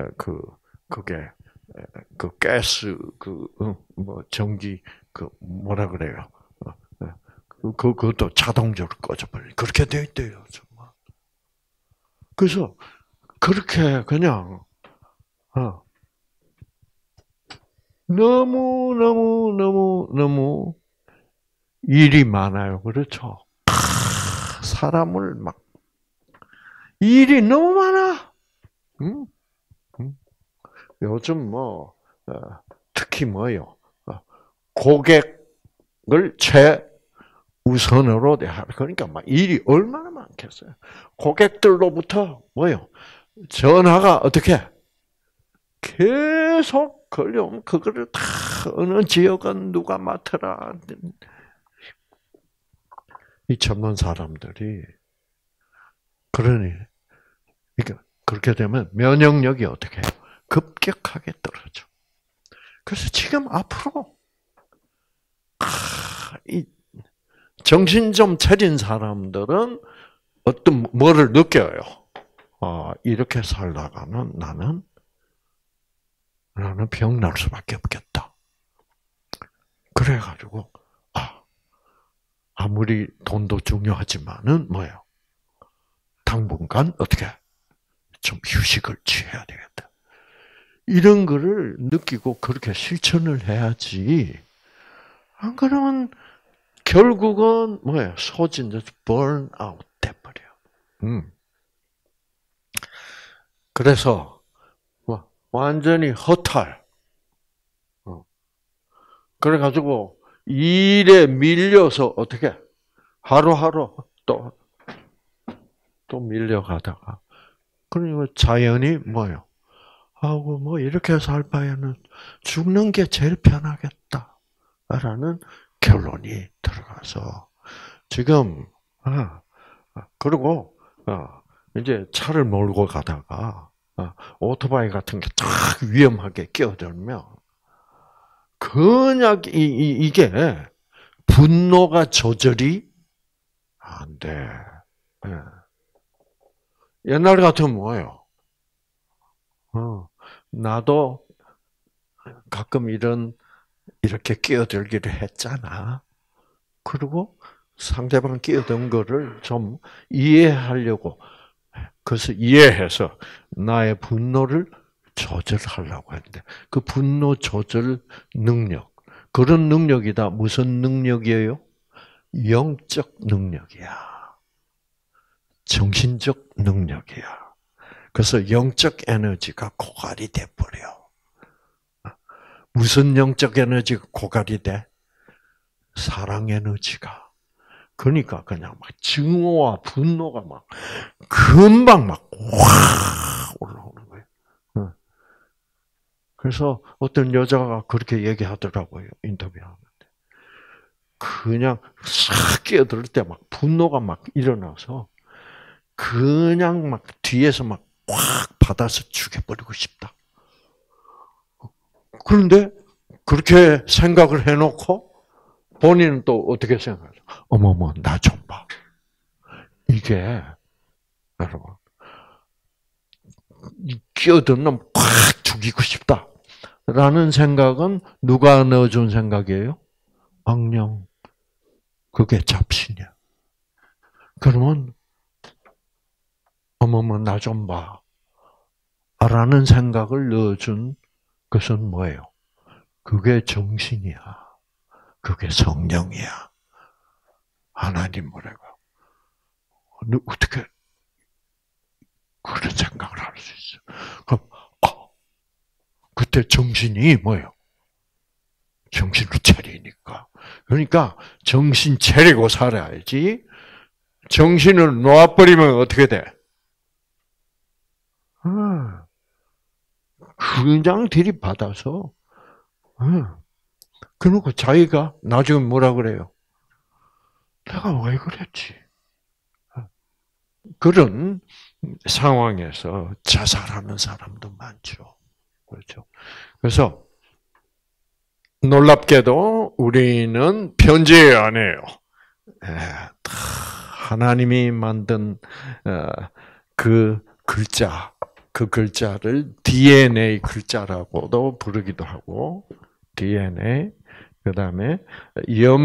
가스 뭐 전기 뭐라 그래요? 그것도 자동적으로 꺼져버려. 그렇게 돼 있대요, 정말. 그래서 그렇게 그냥 너무 일이 많아요. 그렇죠? 사람을 막 일이 너무 많아. 응? 응? 요즘 특히 뭐요? 고객을 최우선으로 대하. 그러니까 막 일이 얼마나 많겠어요. 고객들로부터 뭐요? 전화가 어떻게 계속 걸려오면 그거를 다 어느 지역은 누가 맡으라. 이 전문 사람들이 그러니 그러니까 그렇게 되면 면역력이 어떻게 해요? 급격하게 떨어져. 그래서 지금 앞으로 이 정신 좀 차린 사람들은 어떤 뭐를 느껴요? 이렇게 살다가는 나는 병 날 수밖에 없겠다. 그래가지고 아무리 돈도 중요하지만은 뭐예요? 당분간 어떻게 좀 휴식을 취해야 되겠다. 이런 거를 느끼고 그렇게 실천을 해야지. 안 그러면 결국은 뭐예요? 소진돼서 번아웃 돼버려. 그래서 완전히 허탈. 그래가지고 일에 밀려서 어떻게 하루하루 또 밀려가다가 그러니까 자연이 뭐예요? 하고 이렇게 살 바에는 죽는 게 제일 편하겠다라는 결론이 들어가서 지금 그리고 이제 차를 몰고 가다가 오토바이 같은 게 딱 위험하게 끼어들면 그냥 이게 분노가 조절이 안 돼. 옛날 같으면 뭐예요? 나도 가끔 이렇게 끼어들기를 했잖아. 그리고 상대방 끼어든 거를 좀 이해하려고, 그래서 이해해서 나의 분노를 조절하려고 했는데, 그 분노 조절 능력, 그런 능력이다. 무슨 능력이에요? 영적 능력이야. 정신적 능력이야. 그래서 영적 에너지가 고갈이 돼버려. 무슨 영적 에너지가 고갈이 돼? 사랑 에너지가. 그러니까 그냥 막 증오와 분노가 막 금방 막 확 올라오는 거예요. 그래서 어떤 여자가 그렇게 얘기하더라고요. 인터뷰하는데. 그냥 싹 끼어들 때 막 분노가 막 일어나서 그냥 막 뒤에서 막 확 받아서 죽여버리고 싶다. 그런데 그렇게 생각을 해놓고 본인은 또 어떻게 생각하죠? 어머머, 나 좀 봐. 이게 여러분 끼어든 놈 확 죽이고 싶다라는 생각은 누가 넣어준 생각이에요? 악령. 그게 잡신이야. 그러면 어머머, 나 좀 봐. 라는 생각을 넣어준 것은 뭐예요? 그게 정신이야. 그게 성령이야. 하나님 뭐라고? 어떻게 그런 생각을 할 수 있어? 그럼 그때 정신이 뭐예요? 정신을 차리니까. 그러니까 정신 차리고 살아야지. 정신을 놓아버리면 어떻게 돼? 그냥 들이받아서 그러고 자기가 나중에 뭐라 그래요? 내가 왜 그랬지? 그런 상황에서 자살하는 사람도 많죠. 그렇죠. 그래서 놀랍게도 우리는 편지 안 해요. 하나님이 만든 그 글자를 DNA 글자라고도 부르기도 하고, DNA, 그 다음에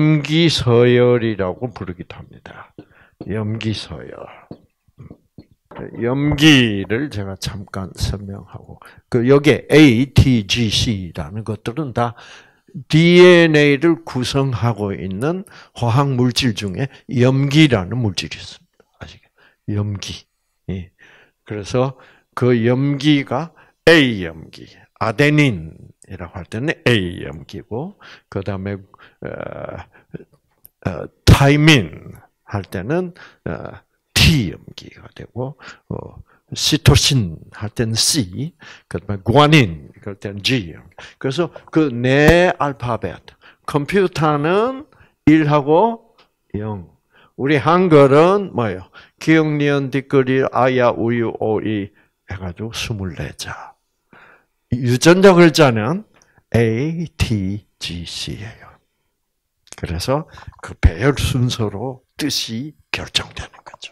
염기서열이라고 부르기도 합니다. 염기서열. 염기를 제가 잠깐 설명하고, 여기에 A, T, G, C라는 것들은 다 DNA를 구성하고 있는 화학 물질 중에 염기라는 물질이 있습니다. 아시겠죠? 염기. 그래서 그 염기가 A 염기, 아데닌이라고 할 때는 A 염기고, 그 다음에 타이민 할 때는 T 염기가 되고, 시토신 할 때는 C, 그다음에 구아닌 그럴 때는 G. 그래서 그 네 알파벳. 컴퓨터는 1하고 0. 우리 한글은 뭐예요? 기역, 니은, 뒷글이, 아야, 우유, 오이 해가지고 24자. 유전자 글자는 A, T, G, C예요. 그래서 그 배열 순서로 뜻이 결정되는 거죠.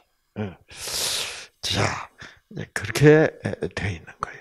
자, 그렇게 돼 있는 거예요.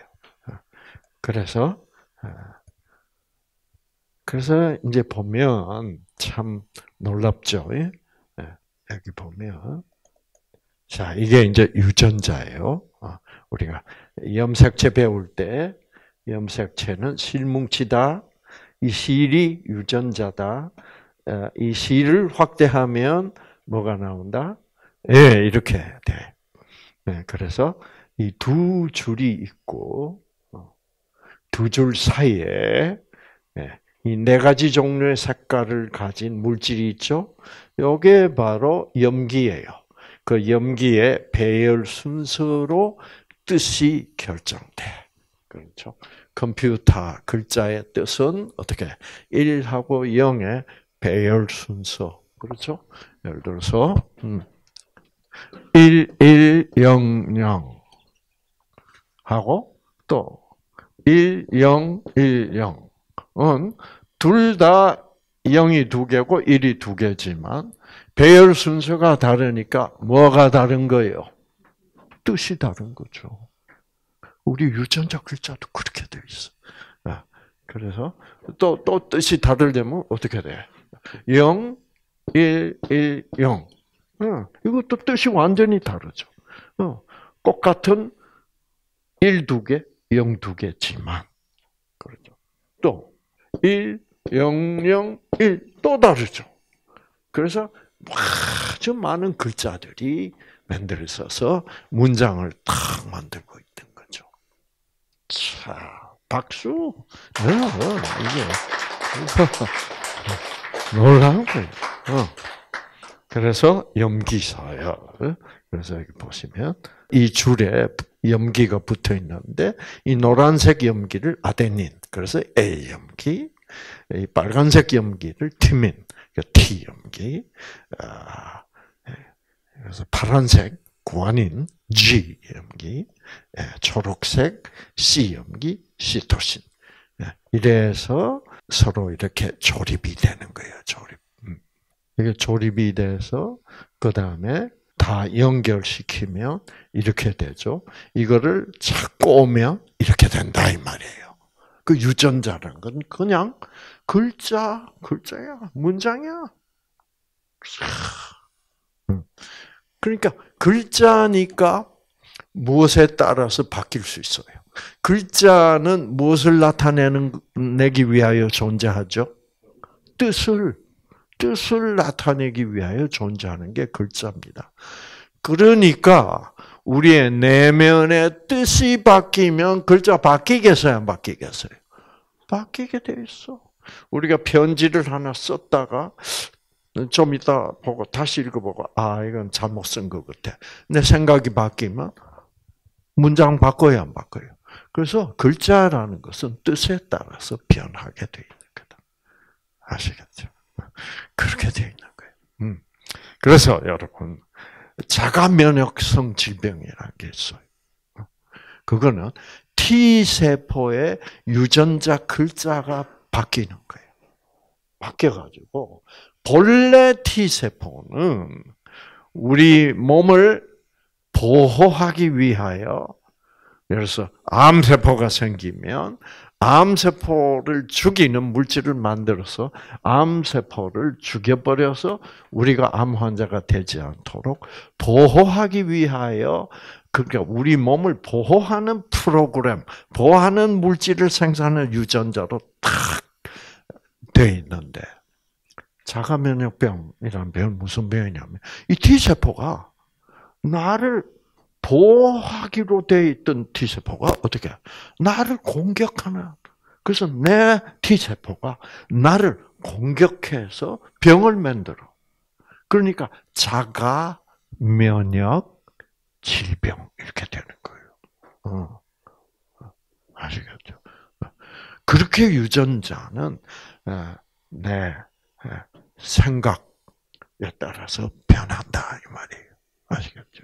그래서 이제 보면 참 놀랍죠. 여기 보면, 자, 이게 이제 유전자예요. 우리가 염색체 배울 때, 염색체는 실뭉치다, 이 실이 유전자다, 이 실을 확대하면 뭐가 나온다? 예, 이렇게 돼. 그래서 이 두 줄이 있고, 두 줄 사이에 이 네 가지 종류의 색깔을 가진 물질이 있죠. 이게 바로 염기예요. 그 염기의 배열 순서로 뜻이 결정돼. 그렇죠. 컴퓨터 글자의 뜻은 어떻게 1하고 0의 배열 순서. 그렇죠? 예를 들어서 1100 하고 또 1010은 둘 다 0이 두 개고 1이 두 개지만 배열 순서가 다르니까 뭐가 다른 거예요? 뜻이 다른 거죠. 우리 유전자 글자도 그렇게 돼 있어. 그래서 또 뜻이 다르려면 어떻게 돼? 0, 1, 1, 0. 이것도 뜻이 완전히 다르죠. 똑같은 1, 2개, 0, 2개지만. 그렇죠. 또, 1, 0, 0, 1, 또 다르죠. 그래서 아주 많은 글자들이 만들어져서 문장을 탁 만들고 있던 거죠. 자, 박수. 이게 놀라운 거예요. 그래서 염기서열. 그래서 여기 보시면 이 줄에 염기가 붙어 있는데 이 노란색 염기를 아데닌, 그래서 A 염기, 이 빨간색 염기를 티민, T 염기, 그래서 파란색 구아닌 G 염기, 초록색 C 염기, 시토신. 이래서 서로 이렇게 조립이 되는 거예요. 조립. 이게 조립이 돼서 그 다음에 다 연결시키면 이렇게 되죠. 이거를 찾고 오면 이렇게 된다 이 말이에요. 그 유전자라는 건 그냥 글자야, 문장이야. 그러니까 글자니까 무엇에 따라서 바뀔 수 있어요. 글자는 무엇을 나타내기 위하여 존재하죠? 뜻을 나타내기 위하여 존재하는 게 글자입니다. 그러니까 우리의 내면의 뜻이 바뀌면 글자 바뀌겠어요, 안 바뀌겠어요? 바뀌게 돼 있어. 우리가 편지를 하나 썼다가 좀 이따 보고 다시 읽어보고 이건 잘못 쓴 것 같아. 내 생각이 바뀌면 문장 바꿔야 안 바꿔요. 그래서 글자라는 것은 뜻에 따라서 변하게 돼 있는 거다. 아시겠죠? 그렇게 되어 있는 거예요. 그래서 여러분 자가 면역성 질병이라는 게 있어요. 그거는 T 세포의 유전자 글자가 바뀌는 거예요. 바뀌어가지고 본래 T 세포는 우리 몸을 보호하기 위하여, 예를 들어서 암세포가 생기면 암세포를 죽이는 물질을 만들어서 암세포를 죽여버려서 우리가 암 환자가 되지 않도록 보호하기 위하여 그러니까 우리 몸을 보호하는 프로그램, 보호하는 물질을 생산하는 유전자로 탁 돼 있는데 자가 면역병이라는 병은 무슨 병이냐면 이 T세포가 나를 보호하기로 돼 있던 T세포가 어떻게 나를 공격하는 그래서 내 T세포가 나를 공격해서 병을 만들어. 그러니까 자가 면역 질병 이렇게 되는 거예요. 아시겠죠? 그렇게 유전자는 내 생각에 따라서 변한다 이 말이에요. 아시겠죠?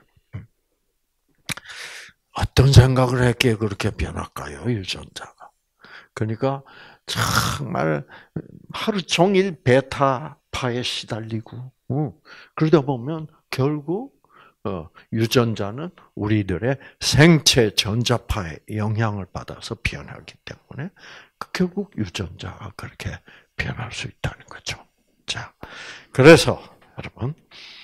어떤 생각을 했기에 그렇게 변할까요, 유전자가? 그러니까 정말 하루 종일 베타파에 시달리고 그러다 보면 결국 유전자는 우리들의 생체 전자파에 영향을 받아서 변하기 때문에 결국 유전자가 그렇게 변할 수 있다는 거죠. 자, 그래서 여러분,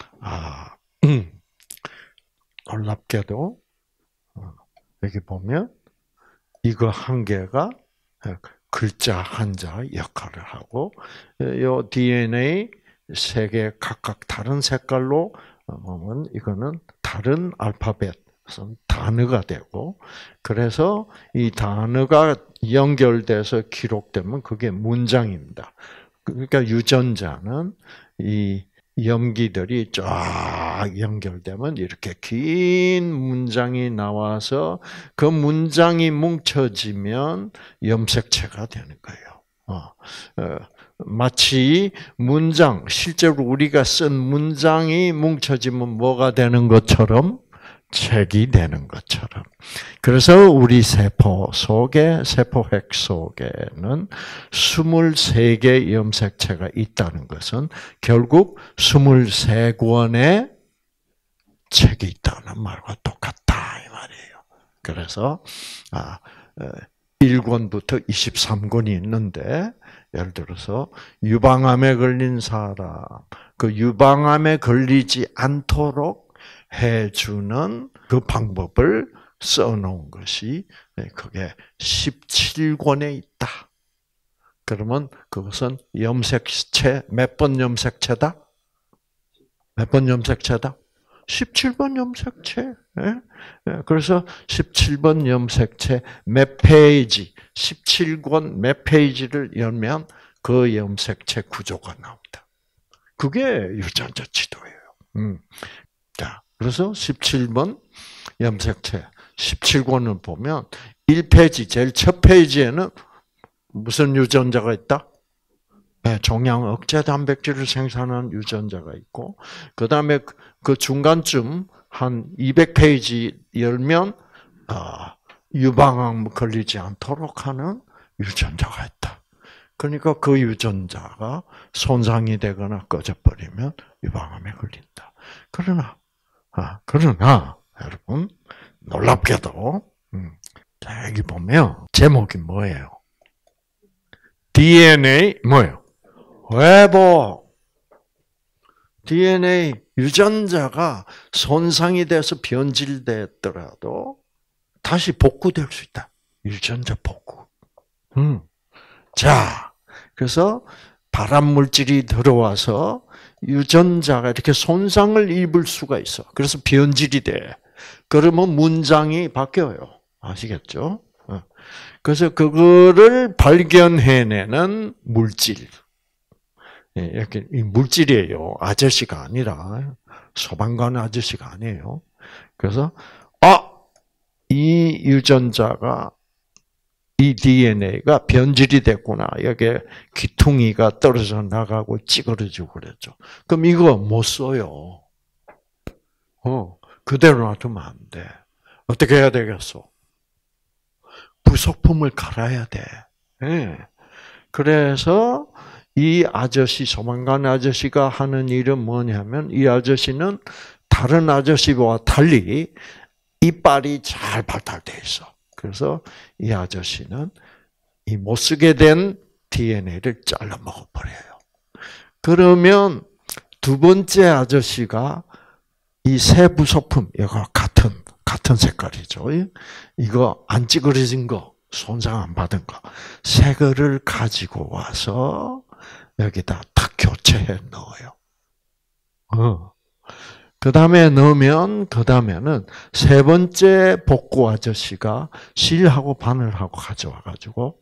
놀랍게도 여기 보면 이거 한 개가 글자 한자 역할을 하고 요 DNA 세 개 각각 다른 색깔로 보면 이거는 다른 알파벳 단어가 되고 그래서 이 단어가 연결돼서 기록되면 그게 문장입니다. 그러니까 유전자는 이 염기들이 쫙 연결되면 이렇게 긴 문장이 나와서 그 문장이 뭉쳐지면 염색체가 되는 거예요. 마치 문장, 실제로 우리가 쓴 문장이 뭉쳐지면 뭐가 되는 것처럼 책이 되는 것처럼. 그래서 우리 세포 속에, 세포핵 속에는 23개의 염색체가 있다는 것은 결국 23권의 책이 있다는 말과 똑같다 이 말이에요. 그래서 1권부터 23권이 있는데 예를 들어서 유방암에 걸린 사람, 그 유방암에 걸리지 않도록 해주는 그 방법을 써놓은 것이 그게 17권에 있다. 그러면 그것은 염색체 몇 번 염색체다? 몇 번 염색체다? 17번 염색체. 그래서 17번 염색체 몇 페이지, 17권 몇 페이지를 열면 그 염색체 구조가 나옵니다. 그게 유전자 지도예요. 자, 그래서 17번 염색체 17권을 보면 1페이지, 제일 첫 페이지에는 무슨 유전자가 있다? 종양 억제 단백질을 생산하는 유전자가 있고, 그 다음에 그 중간쯤 한 200페이지 열면 유방암 걸리지 않도록 하는 유전자가 있다. 그러니까 그 유전자가 손상이 되거나 꺼져버리면 유방암에 걸린다. 그러나 여러분 놀랍게도 여기 보면 제목이 뭐예요? DNA 뭐예요? 회복. DNA 유전자가 손상이 돼서 변질됐더라도 다시 복구될 수 있다. 유전자 복구. 자, 그래서 발암 물질이 들어와서 유전자가 이렇게 손상을 입을 수가 있어. 그래서 변질이 돼. 그러면 문장이 바뀌어요. 아시겠죠? 그래서 그거를 발견해내는 물질. 이렇게 물질이에요. 아저씨가 아니라 소방관 아저씨가 아니에요. 그래서 이 유전자가 이 DNA가 변질이 됐구나. 여기에 귀퉁이가 떨어져 나가고 찌그러지고 그랬죠. 그럼 이거 못 써요. 그대로 놔두면 안 돼. 어떻게 해야 되겠어? 부속품을 갈아야 돼. 그래서 이 아저씨, 소방관 아저씨가 하는 일은 뭐냐면 이 아저씨는 다른 아저씨와 달리 이빨이 잘 발달돼 있어. 그래서 이 아저씨는 이 못 쓰게 된 DNA를 잘라 먹어버려요. 그러면 두 번째 아저씨가 이 새 부속품, 이거 같은 같은 색깔이죠. 이거 안 찌그러진 거, 손상 안 받은 거, 새 거를 가지고 와서 여기다 탁 교체해 넣어요. 그 다음에 넣으면, 그 다음에는 세 번째 복구 아저씨가 실하고 바늘하고 가져와가지고,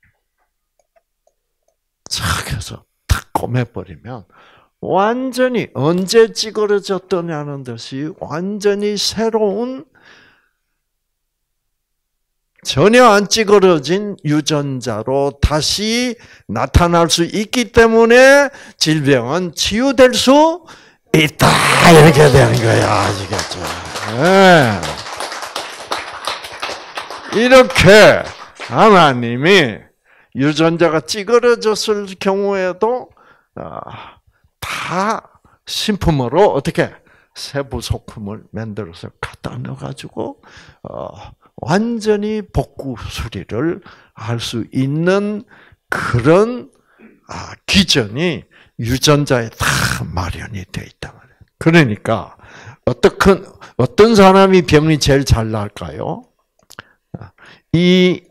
착 해서 탁 꼬매버리면, 완전히 언제 찌그러졌더냐는 듯이 완전히 새로운 전혀 안 찌그러진 유전자로 다시 나타날 수 있기 때문에 질병은 치유될 수 있다. 이렇게 되는 거야. 아시겠죠? 네. 이렇게 하나님이 유전자가 찌그러졌을 경우에도 다 신품으로 어떻게 세부 소품을 만들어서 갖다 넣어가지고 완전히 복구 수리를 할 수 있는 그런 기전이 유전자에 다 마련이 되어 있단 말이에요. 그러니까 어떤 사람이 병이 제일 잘 나을까요? 이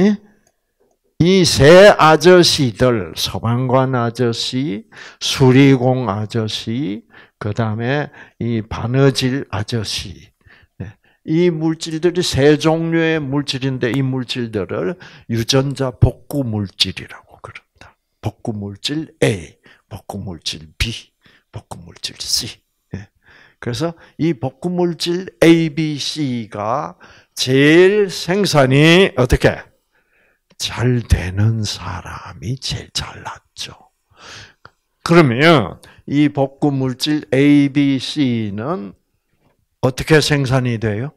세 아저씨들, 소방관 아저씨, 수리공 아저씨, 그 다음에 이 바느질 아저씨, 이 물질들이 세 종류의 물질인데 이 물질들을 유전자 복구 물질이라고 그럽니다. 복구 물질 A, 복구 물질 B, 복구 물질 C. 그래서 이 복구 물질 A, B, C가 제일 생산이 어떻게 잘 되는 사람이 제일 잘났죠. 그러면 이 복구 물질 A, B, C는 어떻게 생산이 돼요?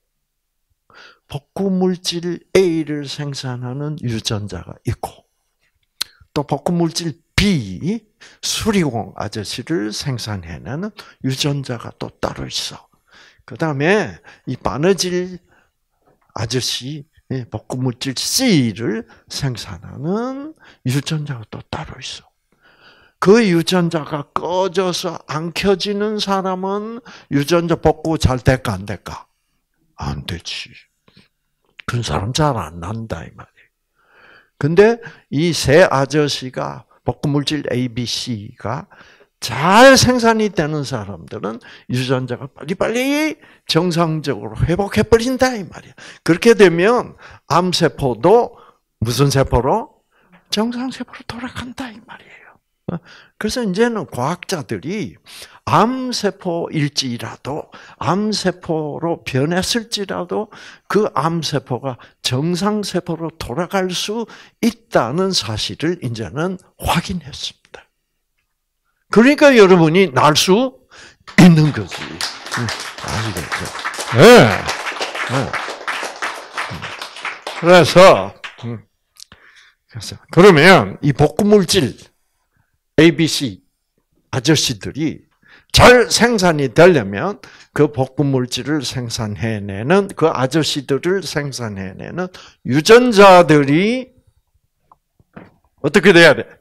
복구 물질 A를 생산하는 유전자가 있고, 또 복구 물질 B, 수리공 아저씨를 생산해내는 유전자가 또 따로 있어. 그 다음에 이 바느질 아저씨, 복구 물질 C를 생산하는 유전자가 또 따로 있어. 그 유전자가 꺼져서 안 켜지는 사람은 유전자 복구 잘 될까 안 될까? 안 되지. 그런 사람 잘 안 난다 이 말이에요. 근데 이 세 아저씨가 복구 물질 A, B, C가 잘 생산이 되는 사람들은 유전자가 빨리빨리 정상적으로 회복해버린다 이 말이야. 그렇게 되면 암세포도 무슨 세포로? 정상세포로 돌아간다 이 말이에요. 그래서 이제는 과학자들이 암세포일지라도 암세포로 변했을지라도 그 암세포가 정상세포로 돌아갈 수 있다는 사실을 이제는 확인했습니다. 그러니까 여러분이 날 수 있는 거지. 아시겠죠? 네. 그래서 그러면 이 복구물질 ABC 아저씨들이 잘 생산이 되려면 그 복구물질을 생산해내는 그 아저씨들을 생산해내는 유전자들이 어떻게 돼야 돼?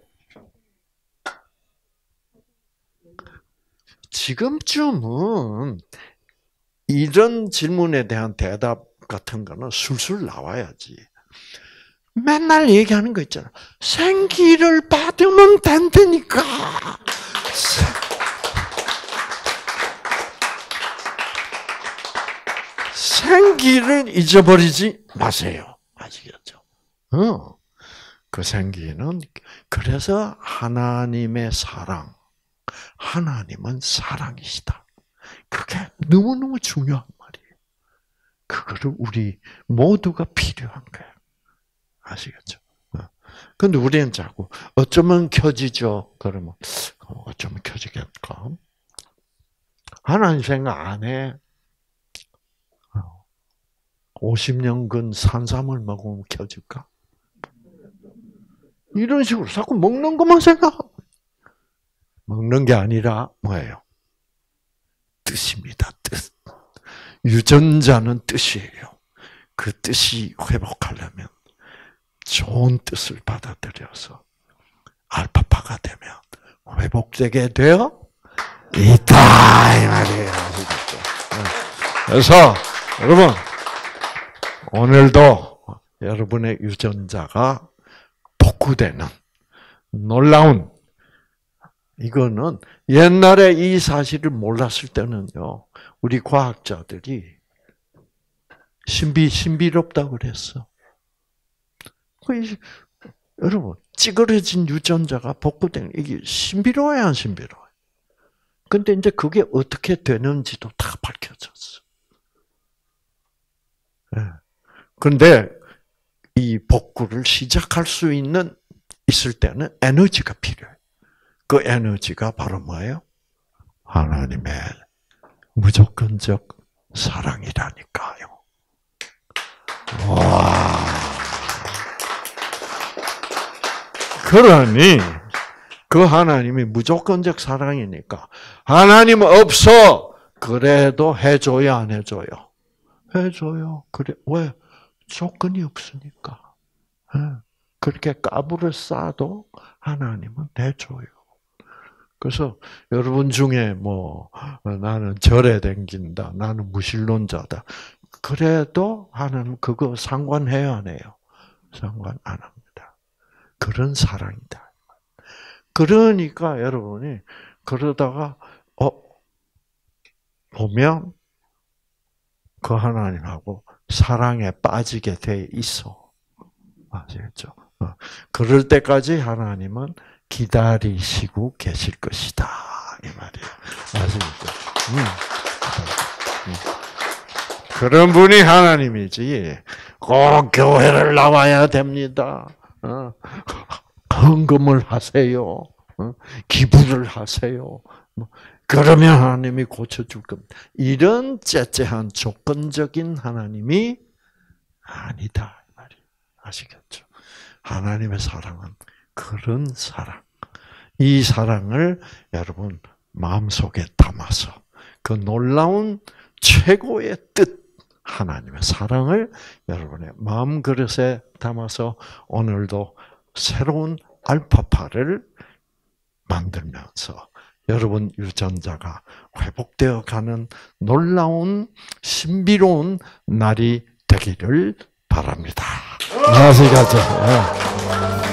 지금쯤은 이런 질문에 대한 대답 같은 거는 술술 나와야지. 맨날 얘기하는 거 있잖아. 생기를 받으면 된다니까. 생기를 잊어버리지 마세요. 아시겠죠? 그 생기는 그래서 하나님의 사랑. 하나님은 사랑이시다. 그게 너무너무 중요한 말이에요. 그거를 우리 모두가 필요한 거예요. 아시겠죠? 근데 우리는 자꾸 어쩌면 켜지죠. 그러면 어쩌면 켜지겠까? 하나님 생각 안 해. 50년근 산삼을 먹으면 켜질까? 이런 식으로 자꾸 먹는 것만 생각하고. 먹는 게 아니라 뭐예요? 뜻입니다. 뜻. 유전자는 뜻이에요. 그 뜻이 회복하려면 좋은 뜻을 받아들여서 알파파가 되면 회복되게 되어 있다 이 말이에요. 그래서 여러분, 오늘도 여러분의 유전자가 복구되는 놀라운, 이거는 옛날에 이 사실을 몰랐을 때는요, 우리 과학자들이 신비롭다고 그랬어. 여러분, 찌그러진 유전자가 복구되는, 이게 신비로워야 안 신비로워요? 근데 이제 그게 어떻게 되는지도 다 밝혀졌어. 그런데 이 복구를 시작할 수 있을 때는 에너지가 필요해요. 그 에너지가 바로 뭐예요? 하나님의 무조건적 사랑이라니까요. 와. 그러니 그 하나님이 무조건적 사랑이니까 하나님 없어 그래도 해줘요, 안 해줘요? 해줘요. 그래, 왜? 조건이 없으니까. 그렇게 까불을 싸도 하나님은 해줘요. 그래서 여러분 중에 나는 절에 댕긴다, 나는 무신론자다. 그래도 하나님 그거 상관해요, 안 해요? 상관 안 합니다. 그런 사랑이다. 그러니까 여러분이 그러다가 보면 그 하나님하고 사랑에 빠지게 돼 있어. 아시겠죠? 그럴 때까지 하나님은 기다리시고 계실 것이다. 이 말이에요. 아시겠죠? 그런 분이 하나님이지. 꼭 교회를 나와야 됩니다. 헌금을 하세요. 기부를 하세요. 그러면 하나님이 고쳐줄 겁니다. 이런 째째한 조건적인 하나님이 아니다. 이 말이에요. 아시겠죠? 하나님의 사랑은 그런 사랑. 이 사랑을 여러분 마음속에 담아서 그 놀라운 최고의 뜻, 하나님의 사랑을 여러분의 마음 그릇에 담아서 오늘도 새로운 알파파를 만들면서 여러분 유전자가 회복되어 가는 놀라운 신비로운 날이 되기를 바랍니다. 안녕하세요.